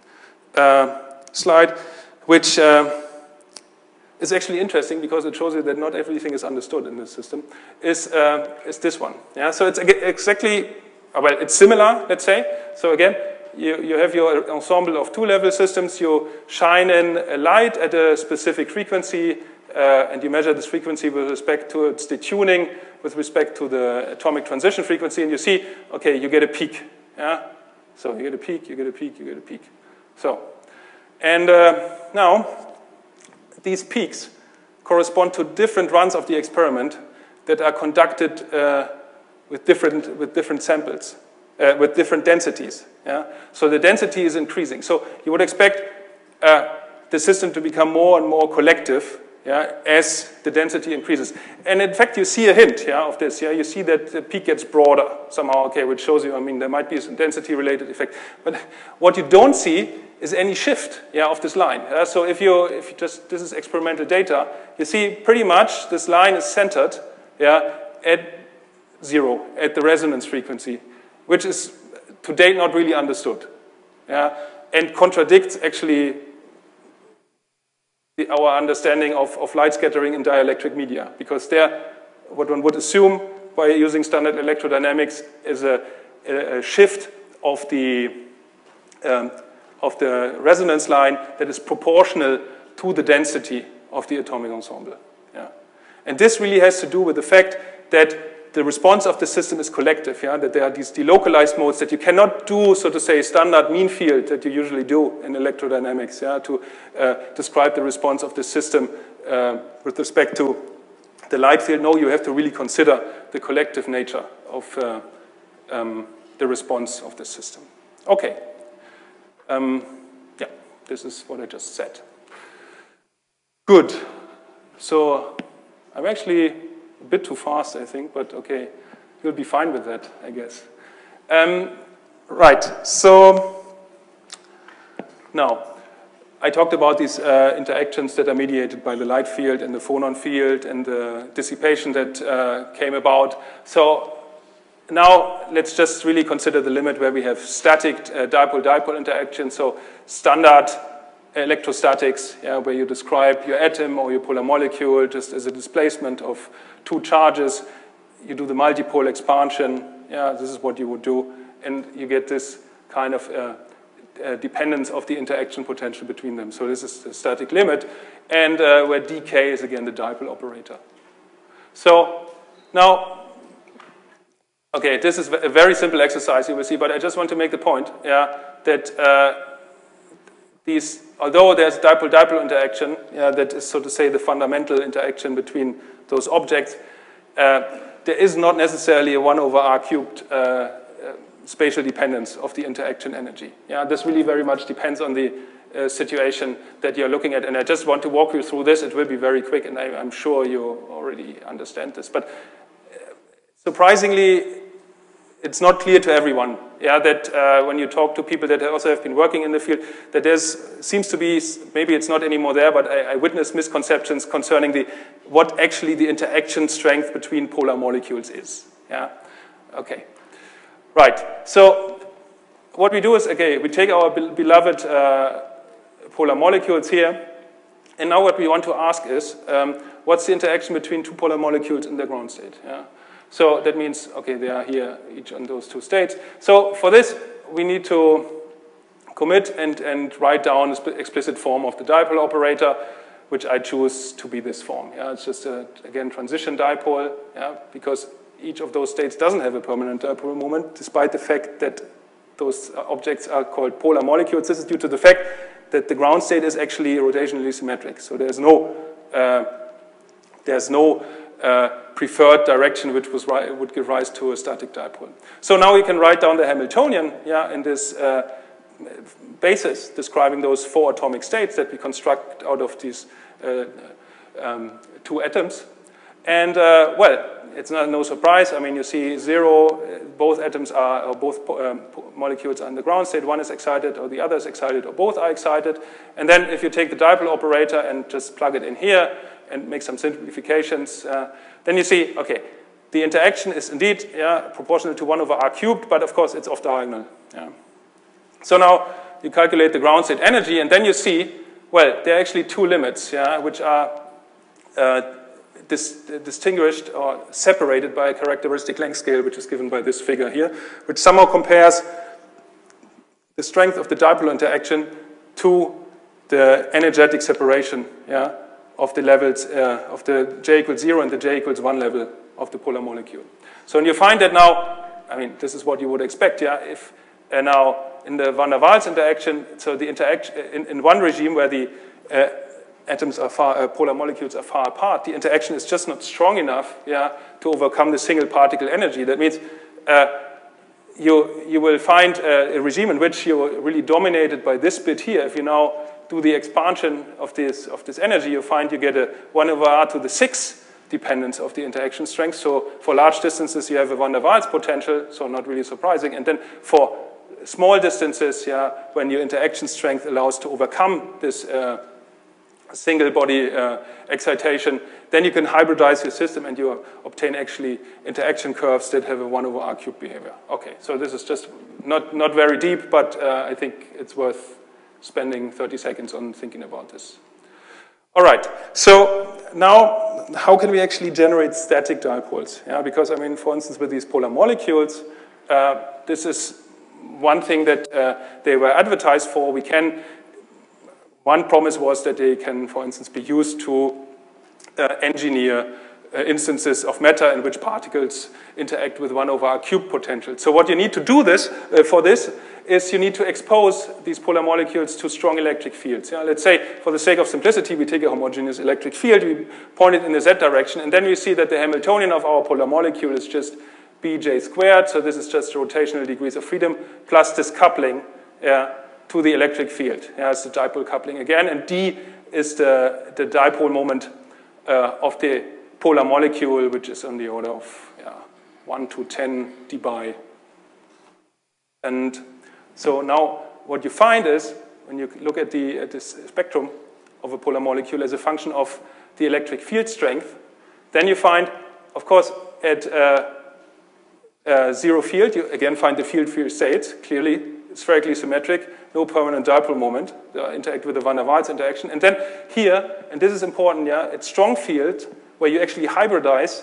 slide, which is actually interesting because it shows you that not everything is understood in this system, is this one. Yeah? So it's exactly, well, it's similar, let's say. So again, you have your ensemble of two-level systems. You shine in a light at a specific frequency, and you measure this frequency with respect to its detuning, with respect to the atomic transition frequency, and you see, okay, you get a peak. Yeah? So you get a peak, you get a peak, you get a peak. So, and now, these peaks correspond to different runs of the experiment that are conducted with different samples, with different densities. Yeah? So the density is increasing. So you would expect the system to become more and more collective, yeah, as the density increases. And in fact, you see a hint, yeah, of this. Yeah? You see that the peak gets broader somehow, okay, which shows you, I mean, there might be some density-related effect. But what you don't see is any shift, yeah, of this line. So if you just, this is experimental data, you see pretty much this line is centered, yeah, at 0, at the resonance frequency, which is to date not really understood, yeah, and contradicts actually our understanding of light scattering in dielectric media, because there, what one would assume by using standard electrodynamics is a shift of the resonance line that is proportional to the density of the atomic ensemble. Yeah. And this really has to do with the fact that the response of the system is collective, yeah? That there are these delocalized modes that you cannot do, so to say, standard mean field that you usually do in electrodynamics, yeah? To describe the response of the system with respect to the light field. No, you have to really consider the collective nature of the response of the system. Okay. Yeah, This is what I just said. Good. So I'm actually a bit too fast, I think, but okay, you'll be fine with that, I guess. Right, so now I talked about these interactions that are mediated by the light field and the phonon field and the dissipation that came about. So now let's just really consider the limit where we have static dipole-dipole interaction, so standard electrostatics, yeah, where you describe your atom or your polar molecule just as a displacement of two charges. You do the multipole expansion, yeah, this is what you would do, and you get this kind of dependence of the interaction potential between them. So this is the static limit, and where dk is again the dipole operator. So now, okay, this is a very simple exercise you will see, but I just want to make the point, yeah, that although there's dipole-dipole interaction, yeah, that is, so to say, the fundamental interaction between those objects, there is not necessarily a 1 over r cubed spatial dependence of the interaction energy. Yeah, this really very much depends on the situation that you're looking at, and I just want to walk you through this. It will be very quick, and I'm sure you already understand this, but surprisingly, it's not clear to everyone, yeah, that when you talk to people that also have been working in the field, that seems to be, maybe it's not anymore there, but I witness misconceptions concerning what actually the interaction strength between polar molecules is. Yeah, okay. Right, so what we do is, okay, we take our beloved polar molecules here, and now what we want to ask is, what's the interaction between two polar molecules in their ground state? Yeah? So that means, okay, they are here, each on those two states. So for this, we need to commit and write down an explicit form of the dipole operator, which I choose to be this form. Yeah? It's just, again, transition dipole, yeah? Because each of those states doesn't have a permanent dipole moment, despite the fact that those objects are called polar molecules. This is due to the fact that the ground state is actually rotationally symmetric. So there's no preferred direction which would give rise to a static dipole. So now we can write down the Hamiltonian, yeah, in this basis describing those 4 atomic states that we construct out of these 2 atoms. And well, it's no surprise. I mean, you see 0, both atoms are, or both molecules are in the ground state. One is excited, or the other is excited, or both are excited. And then if you take the dipole operator and just plug it in here and make some simplifications, then you see, okay, the interaction is indeed, yeah, proportional to 1 over r cubed, but of course it's off diagonal. Yeah. So now you calculate the ground state energy, and then you see, well, there are actually 2 limits, yeah, which are distinguished or separated by a characteristic length scale, which is given by this figure here, which somehow compares the strength of the dipole interaction to the energetic separation, yeah, of the levels of the j equals 0 and the j equals 1 level of the polar molecule. So when you find that now, I mean, this is what you would expect, yeah, if now in the van der Waals interaction, so the interaction in one regime where the atoms are polar molecules are far apart, the interaction is just not strong enough, yeah, to overcome the single particle energy. That means you will find a regime in which you're really dominated by this bit here. If you now do the expansion of this energy, you find you get a 1 over r to the 6 dependence of the interaction strength. So for large distances, you have a van der Waals potential, so not really surprising. And then for small distances, yeah, when your interaction strength allows to overcome this single body excitation, then you can hybridize your system and you obtain actually interaction curves that have a 1 over r cubed behavior. Okay, so this is just not very deep, but I think it's worth spending 30 seconds on thinking about this. All right, so now how can we actually generate static dipoles? Yeah, because I mean, for instance, with these polar molecules, this is one thing that they were advertised for. One promise was that they can, for instance, be used to engineer instances of matter in which particles interact with 1 over r cubed potential. So what you need to do for this is you need to expose these polar molecules to strong electric fields. Yeah? Let's say, for the sake of simplicity, we take a homogeneous electric field, we point it in the z direction, and then we see that the Hamiltonian of our polar molecule is just bj squared, so this is just rotational degrees of freedom, plus this coupling, yeah, to the electric field. Yeah, it's the dipole coupling again, and D is the dipole moment of the polar molecule, which is on the order of 1 to 10 dBi. And so now what you find is, when you look at this spectrum of a polar molecule as a function of the electric field strength, then you find, of course, at zero field, you again find the field state, clearly spherically symmetric, no permanent dipole moment, interact with the van der Waals interaction. And then here, and this is important, yeah, at strong field, where you actually hybridize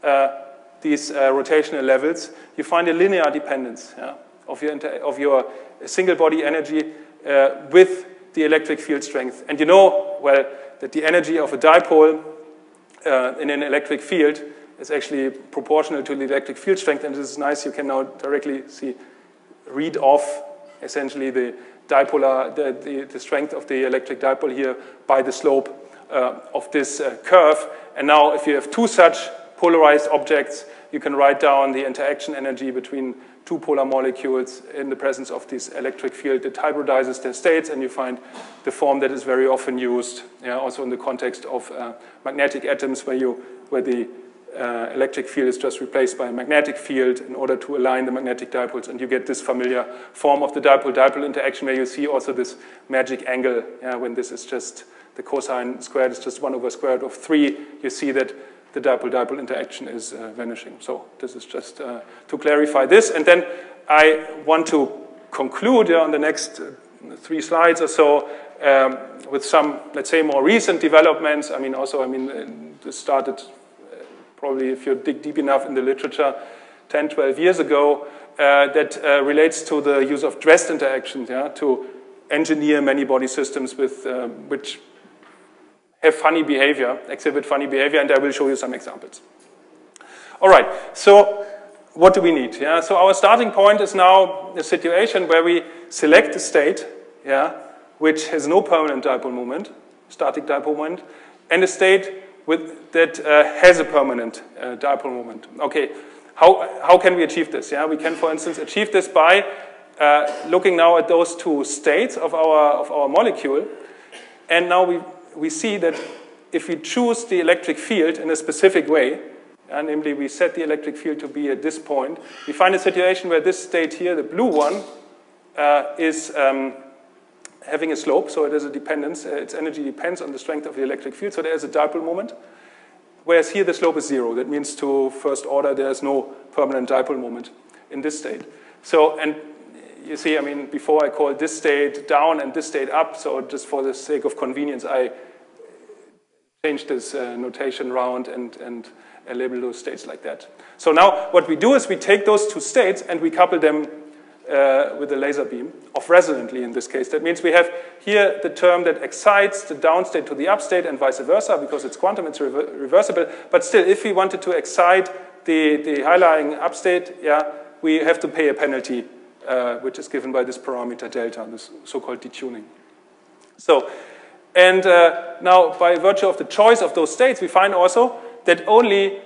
these rotational levels, you find a linear dependence, yeah, of your single body energy with the electric field strength. And you know, well, that the energy of a dipole in an electric field is actually proportional to the electric field strength, and this is nice. You can now directly read off essentially the dipolar, the strength of the electric dipole here by the slope of this curve. And now, if you have two such polarized objects, you can write down the interaction energy between two polar molecules in the presence of this electric field that hybridizes their states, and you find the form that is very often used, also in the context of magnetic atoms, where the electric field is just replaced by a magnetic field in order to align the magnetic dipoles, and you get this familiar form of the dipole-dipole interaction where you see also this magic angle, when this is just, the cosine squared is just 1 over square root of 3, you see that the dipole-dipole interaction is vanishing. So this is just to clarify this. And then I want to conclude on the next 3 slides or so with some, let's say, more recent developments. This started probably, if you dig deep enough in the literature, 10, 12 years ago, that relates to the use of Dresd interactions, to engineer many body systems with which have funny behavior, exhibit funny behavior, and I will show you some examples. All right, so what do we need? So our starting point is now a situation where we select a state, which has no permanent dipole moment, static dipole moment, and a state that has a permanent dipole moment. Okay, how can we achieve this? We can, for instance, achieve this by looking now at those two states of our molecule, and now we see that if we choose the electric field in a specific way, namely we set the electric field to be at this point, we find a situation where this state here, the blue one, is having a slope, so it has a dependence. Its energy depends on the strength of the electric field, so there is a dipole moment. Whereas here the slope is 0. That means to first order there is no permanent dipole moment in this state. So, and you see, before I called this state down and this state up, so just for the sake of convenience, I changed this notation around and label those states like that. So now what we do is we take those two states and we couple them with a laser beam, off-resonantly in this case. That means we have here the term that excites the down state to the up state and vice versa, because it's quantum, it's reversible. But still, if we wanted to excite the high-lying up state, we have to pay a penalty, which is given by this parameter delta, this so-called detuning. So, and now by virtue of the choice of those states, we find also that only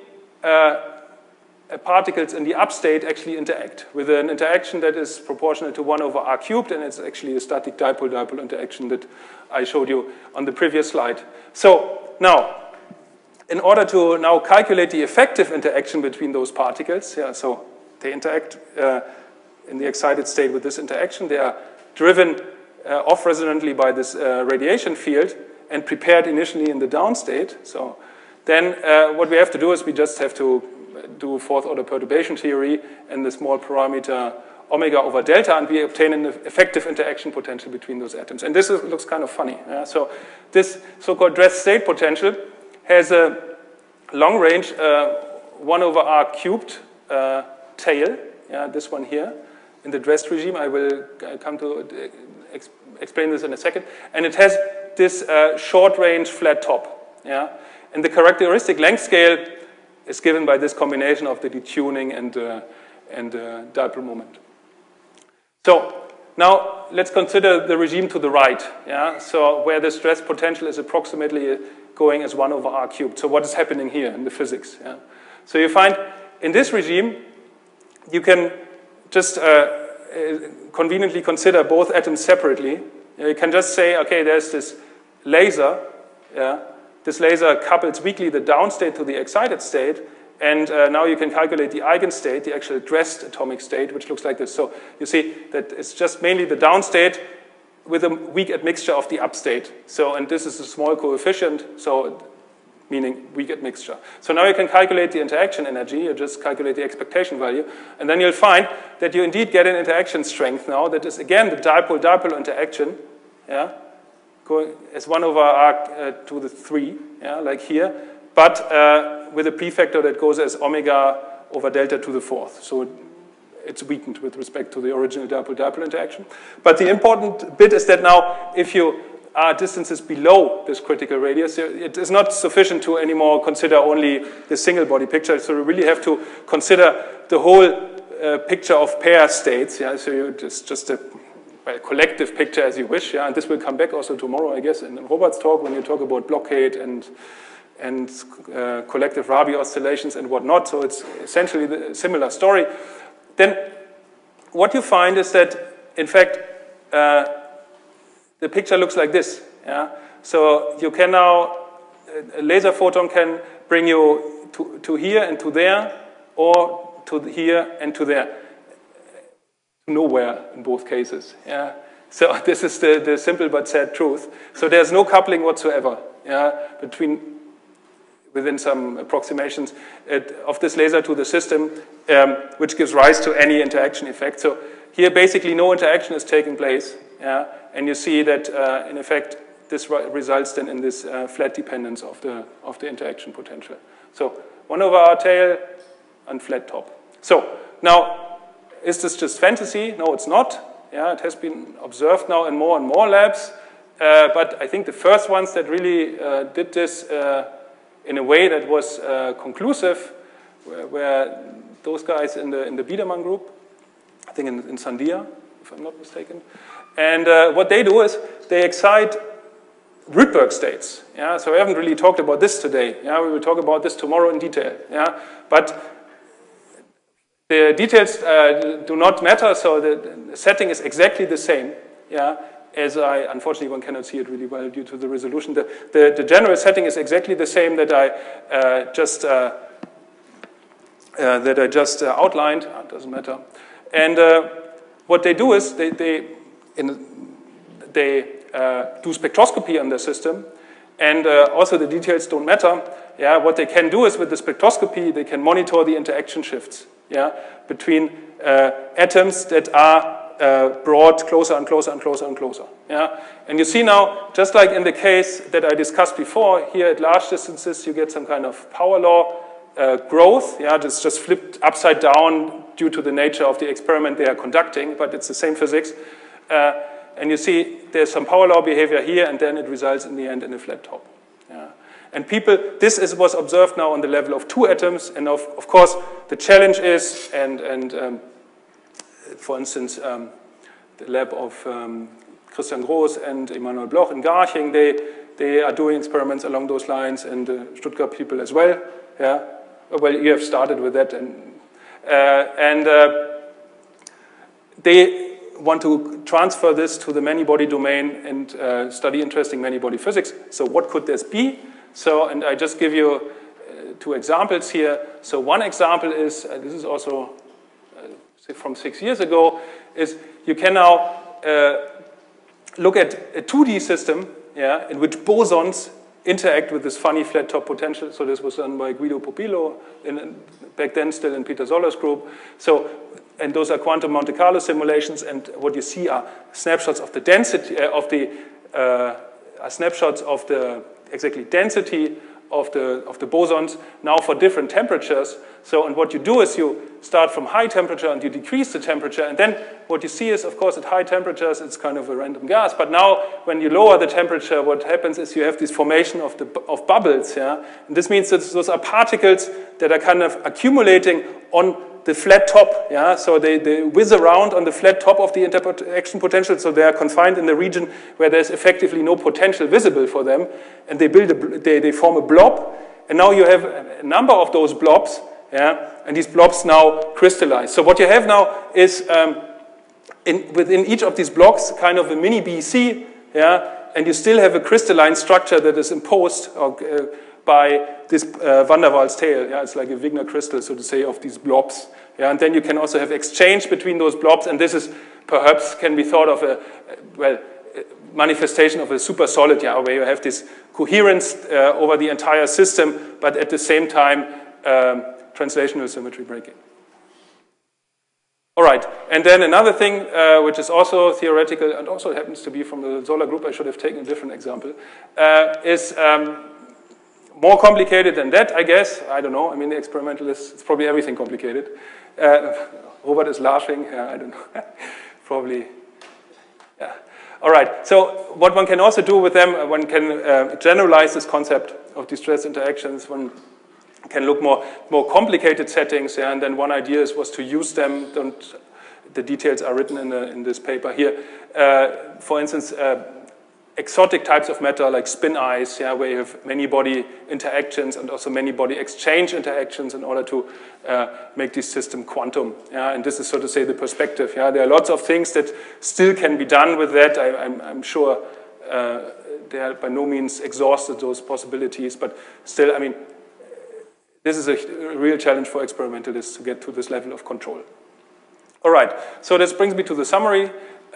particles in the up state actually interact with an interaction that is proportional to 1 over r cubed, and it's actually a static dipole-dipole interaction that I showed you on the previous slide. So now, in order to now calculate the effective interaction between those particles, so they interact in the excited state with this interaction, they are driven off-resonantly by this radiation field and prepared initially in the down state. So then what we have to do is we just have to do fourth order perturbation theory and the small parameter omega over delta, and we obtain an effective interaction potential between those atoms. And this looks kind of funny. So this so-called Dresd state potential has a long range 1 over r cubed tail, this one here, in the Dresd regime. I will come to explain this in a second. And it has this short range flat top. And the characteristic length scale is given by this combination of the detuning and dipole moment. So now let's consider the regime to the right. So where the stress potential is approximately going as 1 over r cubed. So what is happening here in the physics? So you find in this regime, you can just conveniently consider both atoms separately. You can just say, okay, there's this laser. Yeah? This laser couples weakly the down state to the excited state, and now you can calculate the eigenstate, the actual dressed atomic state, which looks like this. So you see that it's just mainly the down state with a weak admixture of the up state. So, and this is a small coefficient, so meaning weak admixture. So now you can calculate the interaction energy, you just calculate the expectation value, and then you'll find that you indeed get an interaction strength now that is again the dipole-dipole interaction, yeah, going as 1 over r to the 3, yeah, like here, but with a p-factor that goes as omega over delta to the 4th. So it's weakened with respect to the original dipole-dipole interaction. But the important bit is that now if you are distances below this critical radius, it is not sufficient to anymore consider only the single body picture. So you really have to consider the whole picture of pair states. Yeah? So you just a collective picture as you wish. Yeah? And this will come back also tomorrow, I guess, in Robert's talk when you talk about blockade and collective Rabi oscillations and whatnot. So it's essentially a similar story. Then what you find is that, in fact, the picture looks like this. Yeah? So you can now, a laser photon can bring you to here and to there, or to here and to there. Nowhere in both cases. Yeah? So this is the simple but sad truth. So there's no coupling whatsoever, yeah, within some approximations of this laser to the system, which gives rise to any interaction effect. So here basically no interaction is taking place. Yeah? And you see that, in effect, this results then in this flat dependence of the interaction potential. So 1 over r tail and flat top. So now, is this just fantasy? No, it's not. Yeah, it has been observed now in more and more labs. But I think the first ones that really did this in a way that was conclusive were those guys in the Biedermann group, I think in Sandia, if I'm not mistaken. And what they do is they excite Rydberg states. Yeah? So we haven't really talked about this today. Yeah? We will talk about this tomorrow in detail. Yeah? But the details do not matter, so the setting is exactly the same. Yeah? As unfortunately, one cannot see it really well due to the resolution. The general setting is exactly the same that I just outlined. It doesn't matter. And what they do is they do spectroscopy on the system, and also the details don't matter. Yeah, what they can do is with the spectroscopy, they can monitor the interaction shifts, yeah, between atoms that are brought closer and closer and closer and closer. Yeah, and you see now, just like in the case that I discussed before, here at large distances you get some kind of power law growth. Yeah, it's just flipped upside down due to the nature of the experiment they are conducting, but it's the same physics. And you see there's some power law behavior here, and then it results in the end in a flat top. Yeah. And this was observed now on the level of 2 atoms, and of course the challenge is, for instance, the lab of Christian Groß and Emanuel Bloch in Garching, they are doing experiments along those lines, and the Stuttgart people as well. Yeah. Well, you have started with that, and they want to transfer this to the many-body domain and study interesting many-body physics. So what could this be? So, and I just give you 2 examples here. So one example is, this is also from 6 years ago, is you can now look at a 2D system, yeah, in which bosons interact with this funny flat top potential. So this was done by Guido Popillo, back then still in Peter Zoller's group. So, and those are quantum Monte Carlo simulations, and what you see are snapshots of the density exactly density of the bosons now for different temperatures. So, and what you do is you start from high temperature and you decrease the temperature, and then what you see is, of course, at high temperatures it's kind of a random gas. But now, when you lower the temperature, what happens is you have this formation of bubbles. Yeah, and this means that those are particles that are kind of accumulating on the flat top. Yeah, so they whiz around on the flat top of the interaction potential. So they are confined in the region where there's effectively no potential visible for them, and they form a blob. And now you have a number of those blobs. Yeah, and these blobs now crystallize. So what you have now is within each of these blocks, kind of a mini BC, yeah, and you still have a crystalline structure that is imposed by this van der Waals tail. Yeah, it's like a Wigner crystal, so to say, of these blobs. Yeah, and then you can also have exchange between those blobs, and this is perhaps can be thought of a manifestation of a super solid, yeah, where you have this coherence over the entire system, but at the same time, translational symmetry breaking. All right, and then another thing, which is also theoretical and also happens to be from the Zoller group, I should have taken a different example, is more complicated than that, I guess. I don't know. I mean, the experimentalists, it's probably everything complicated. Robert is laughing. Yeah, I don't know. Probably. Yeah. All right. So what one can also do with them, one can generalize this concept of distress interactions. One can look more complicated settings. Yeah, and then one idea was to use them. The details are written in this paper here. For instance, exotic types of matter like spin ice, yeah, where you have many body interactions and also many body exchange interactions in order to make this system quantum. Yeah, and this is, so to say, the perspective. Yeah, there are lots of things that still can be done with that. I'm sure they are by no means exhausted, those possibilities, but still, I mean, this is a real challenge for experimentalists to get to this level of control. All right, so this brings me to the summary.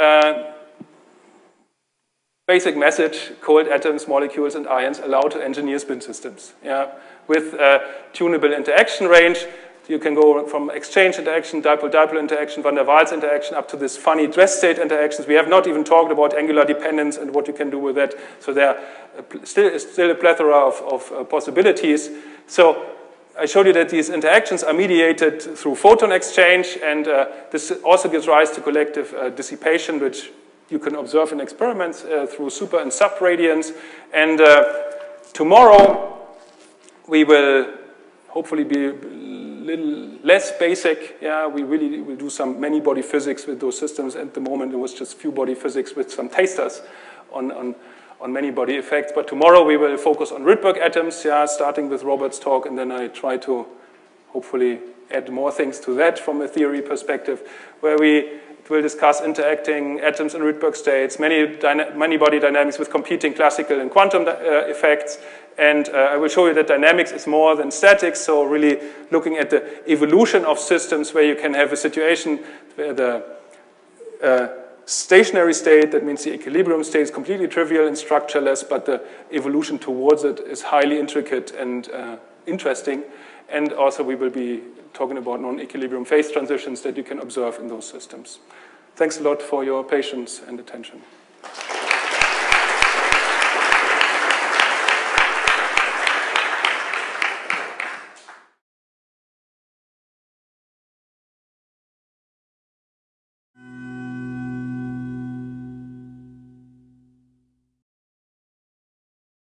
Basic message: cold atoms, molecules, and ions allow to engineer spin systems. Yeah, with tunable interaction range, you can go from exchange interaction, dipole-dipole interaction, van der Waals interaction, up to this funny dress state interactions. We have not even talked about angular dependence and what you can do with that. So there is still a plethora of possibilities. So I showed you that these interactions are mediated through photon exchange, and this also gives rise to collective dissipation, which you can observe in experiments through super and sub radiance. And tomorrow we will hopefully be a little less basic. Yeah, we really will do some many body physics with those systems. At the moment, it was just few body physics with some tasters on many body effects. But tomorrow we will focus on Rydberg atoms. Yeah, starting with Robert's talk, and then I try to hopefully add more things to that from a theory perspective, where we will discuss interacting atoms in Rydberg states, many body dynamics with competing classical and quantum effects. And I will show you that dynamics is more than statics, so really looking at the evolution of systems where you can have a situation where the stationary state, that means the equilibrium state, is completely trivial and structureless, but the evolution towards it is highly intricate and interesting. And also we will be talking about non-equilibrium phase transitions that you can observe in those systems. Thanks a lot for your patience and attention.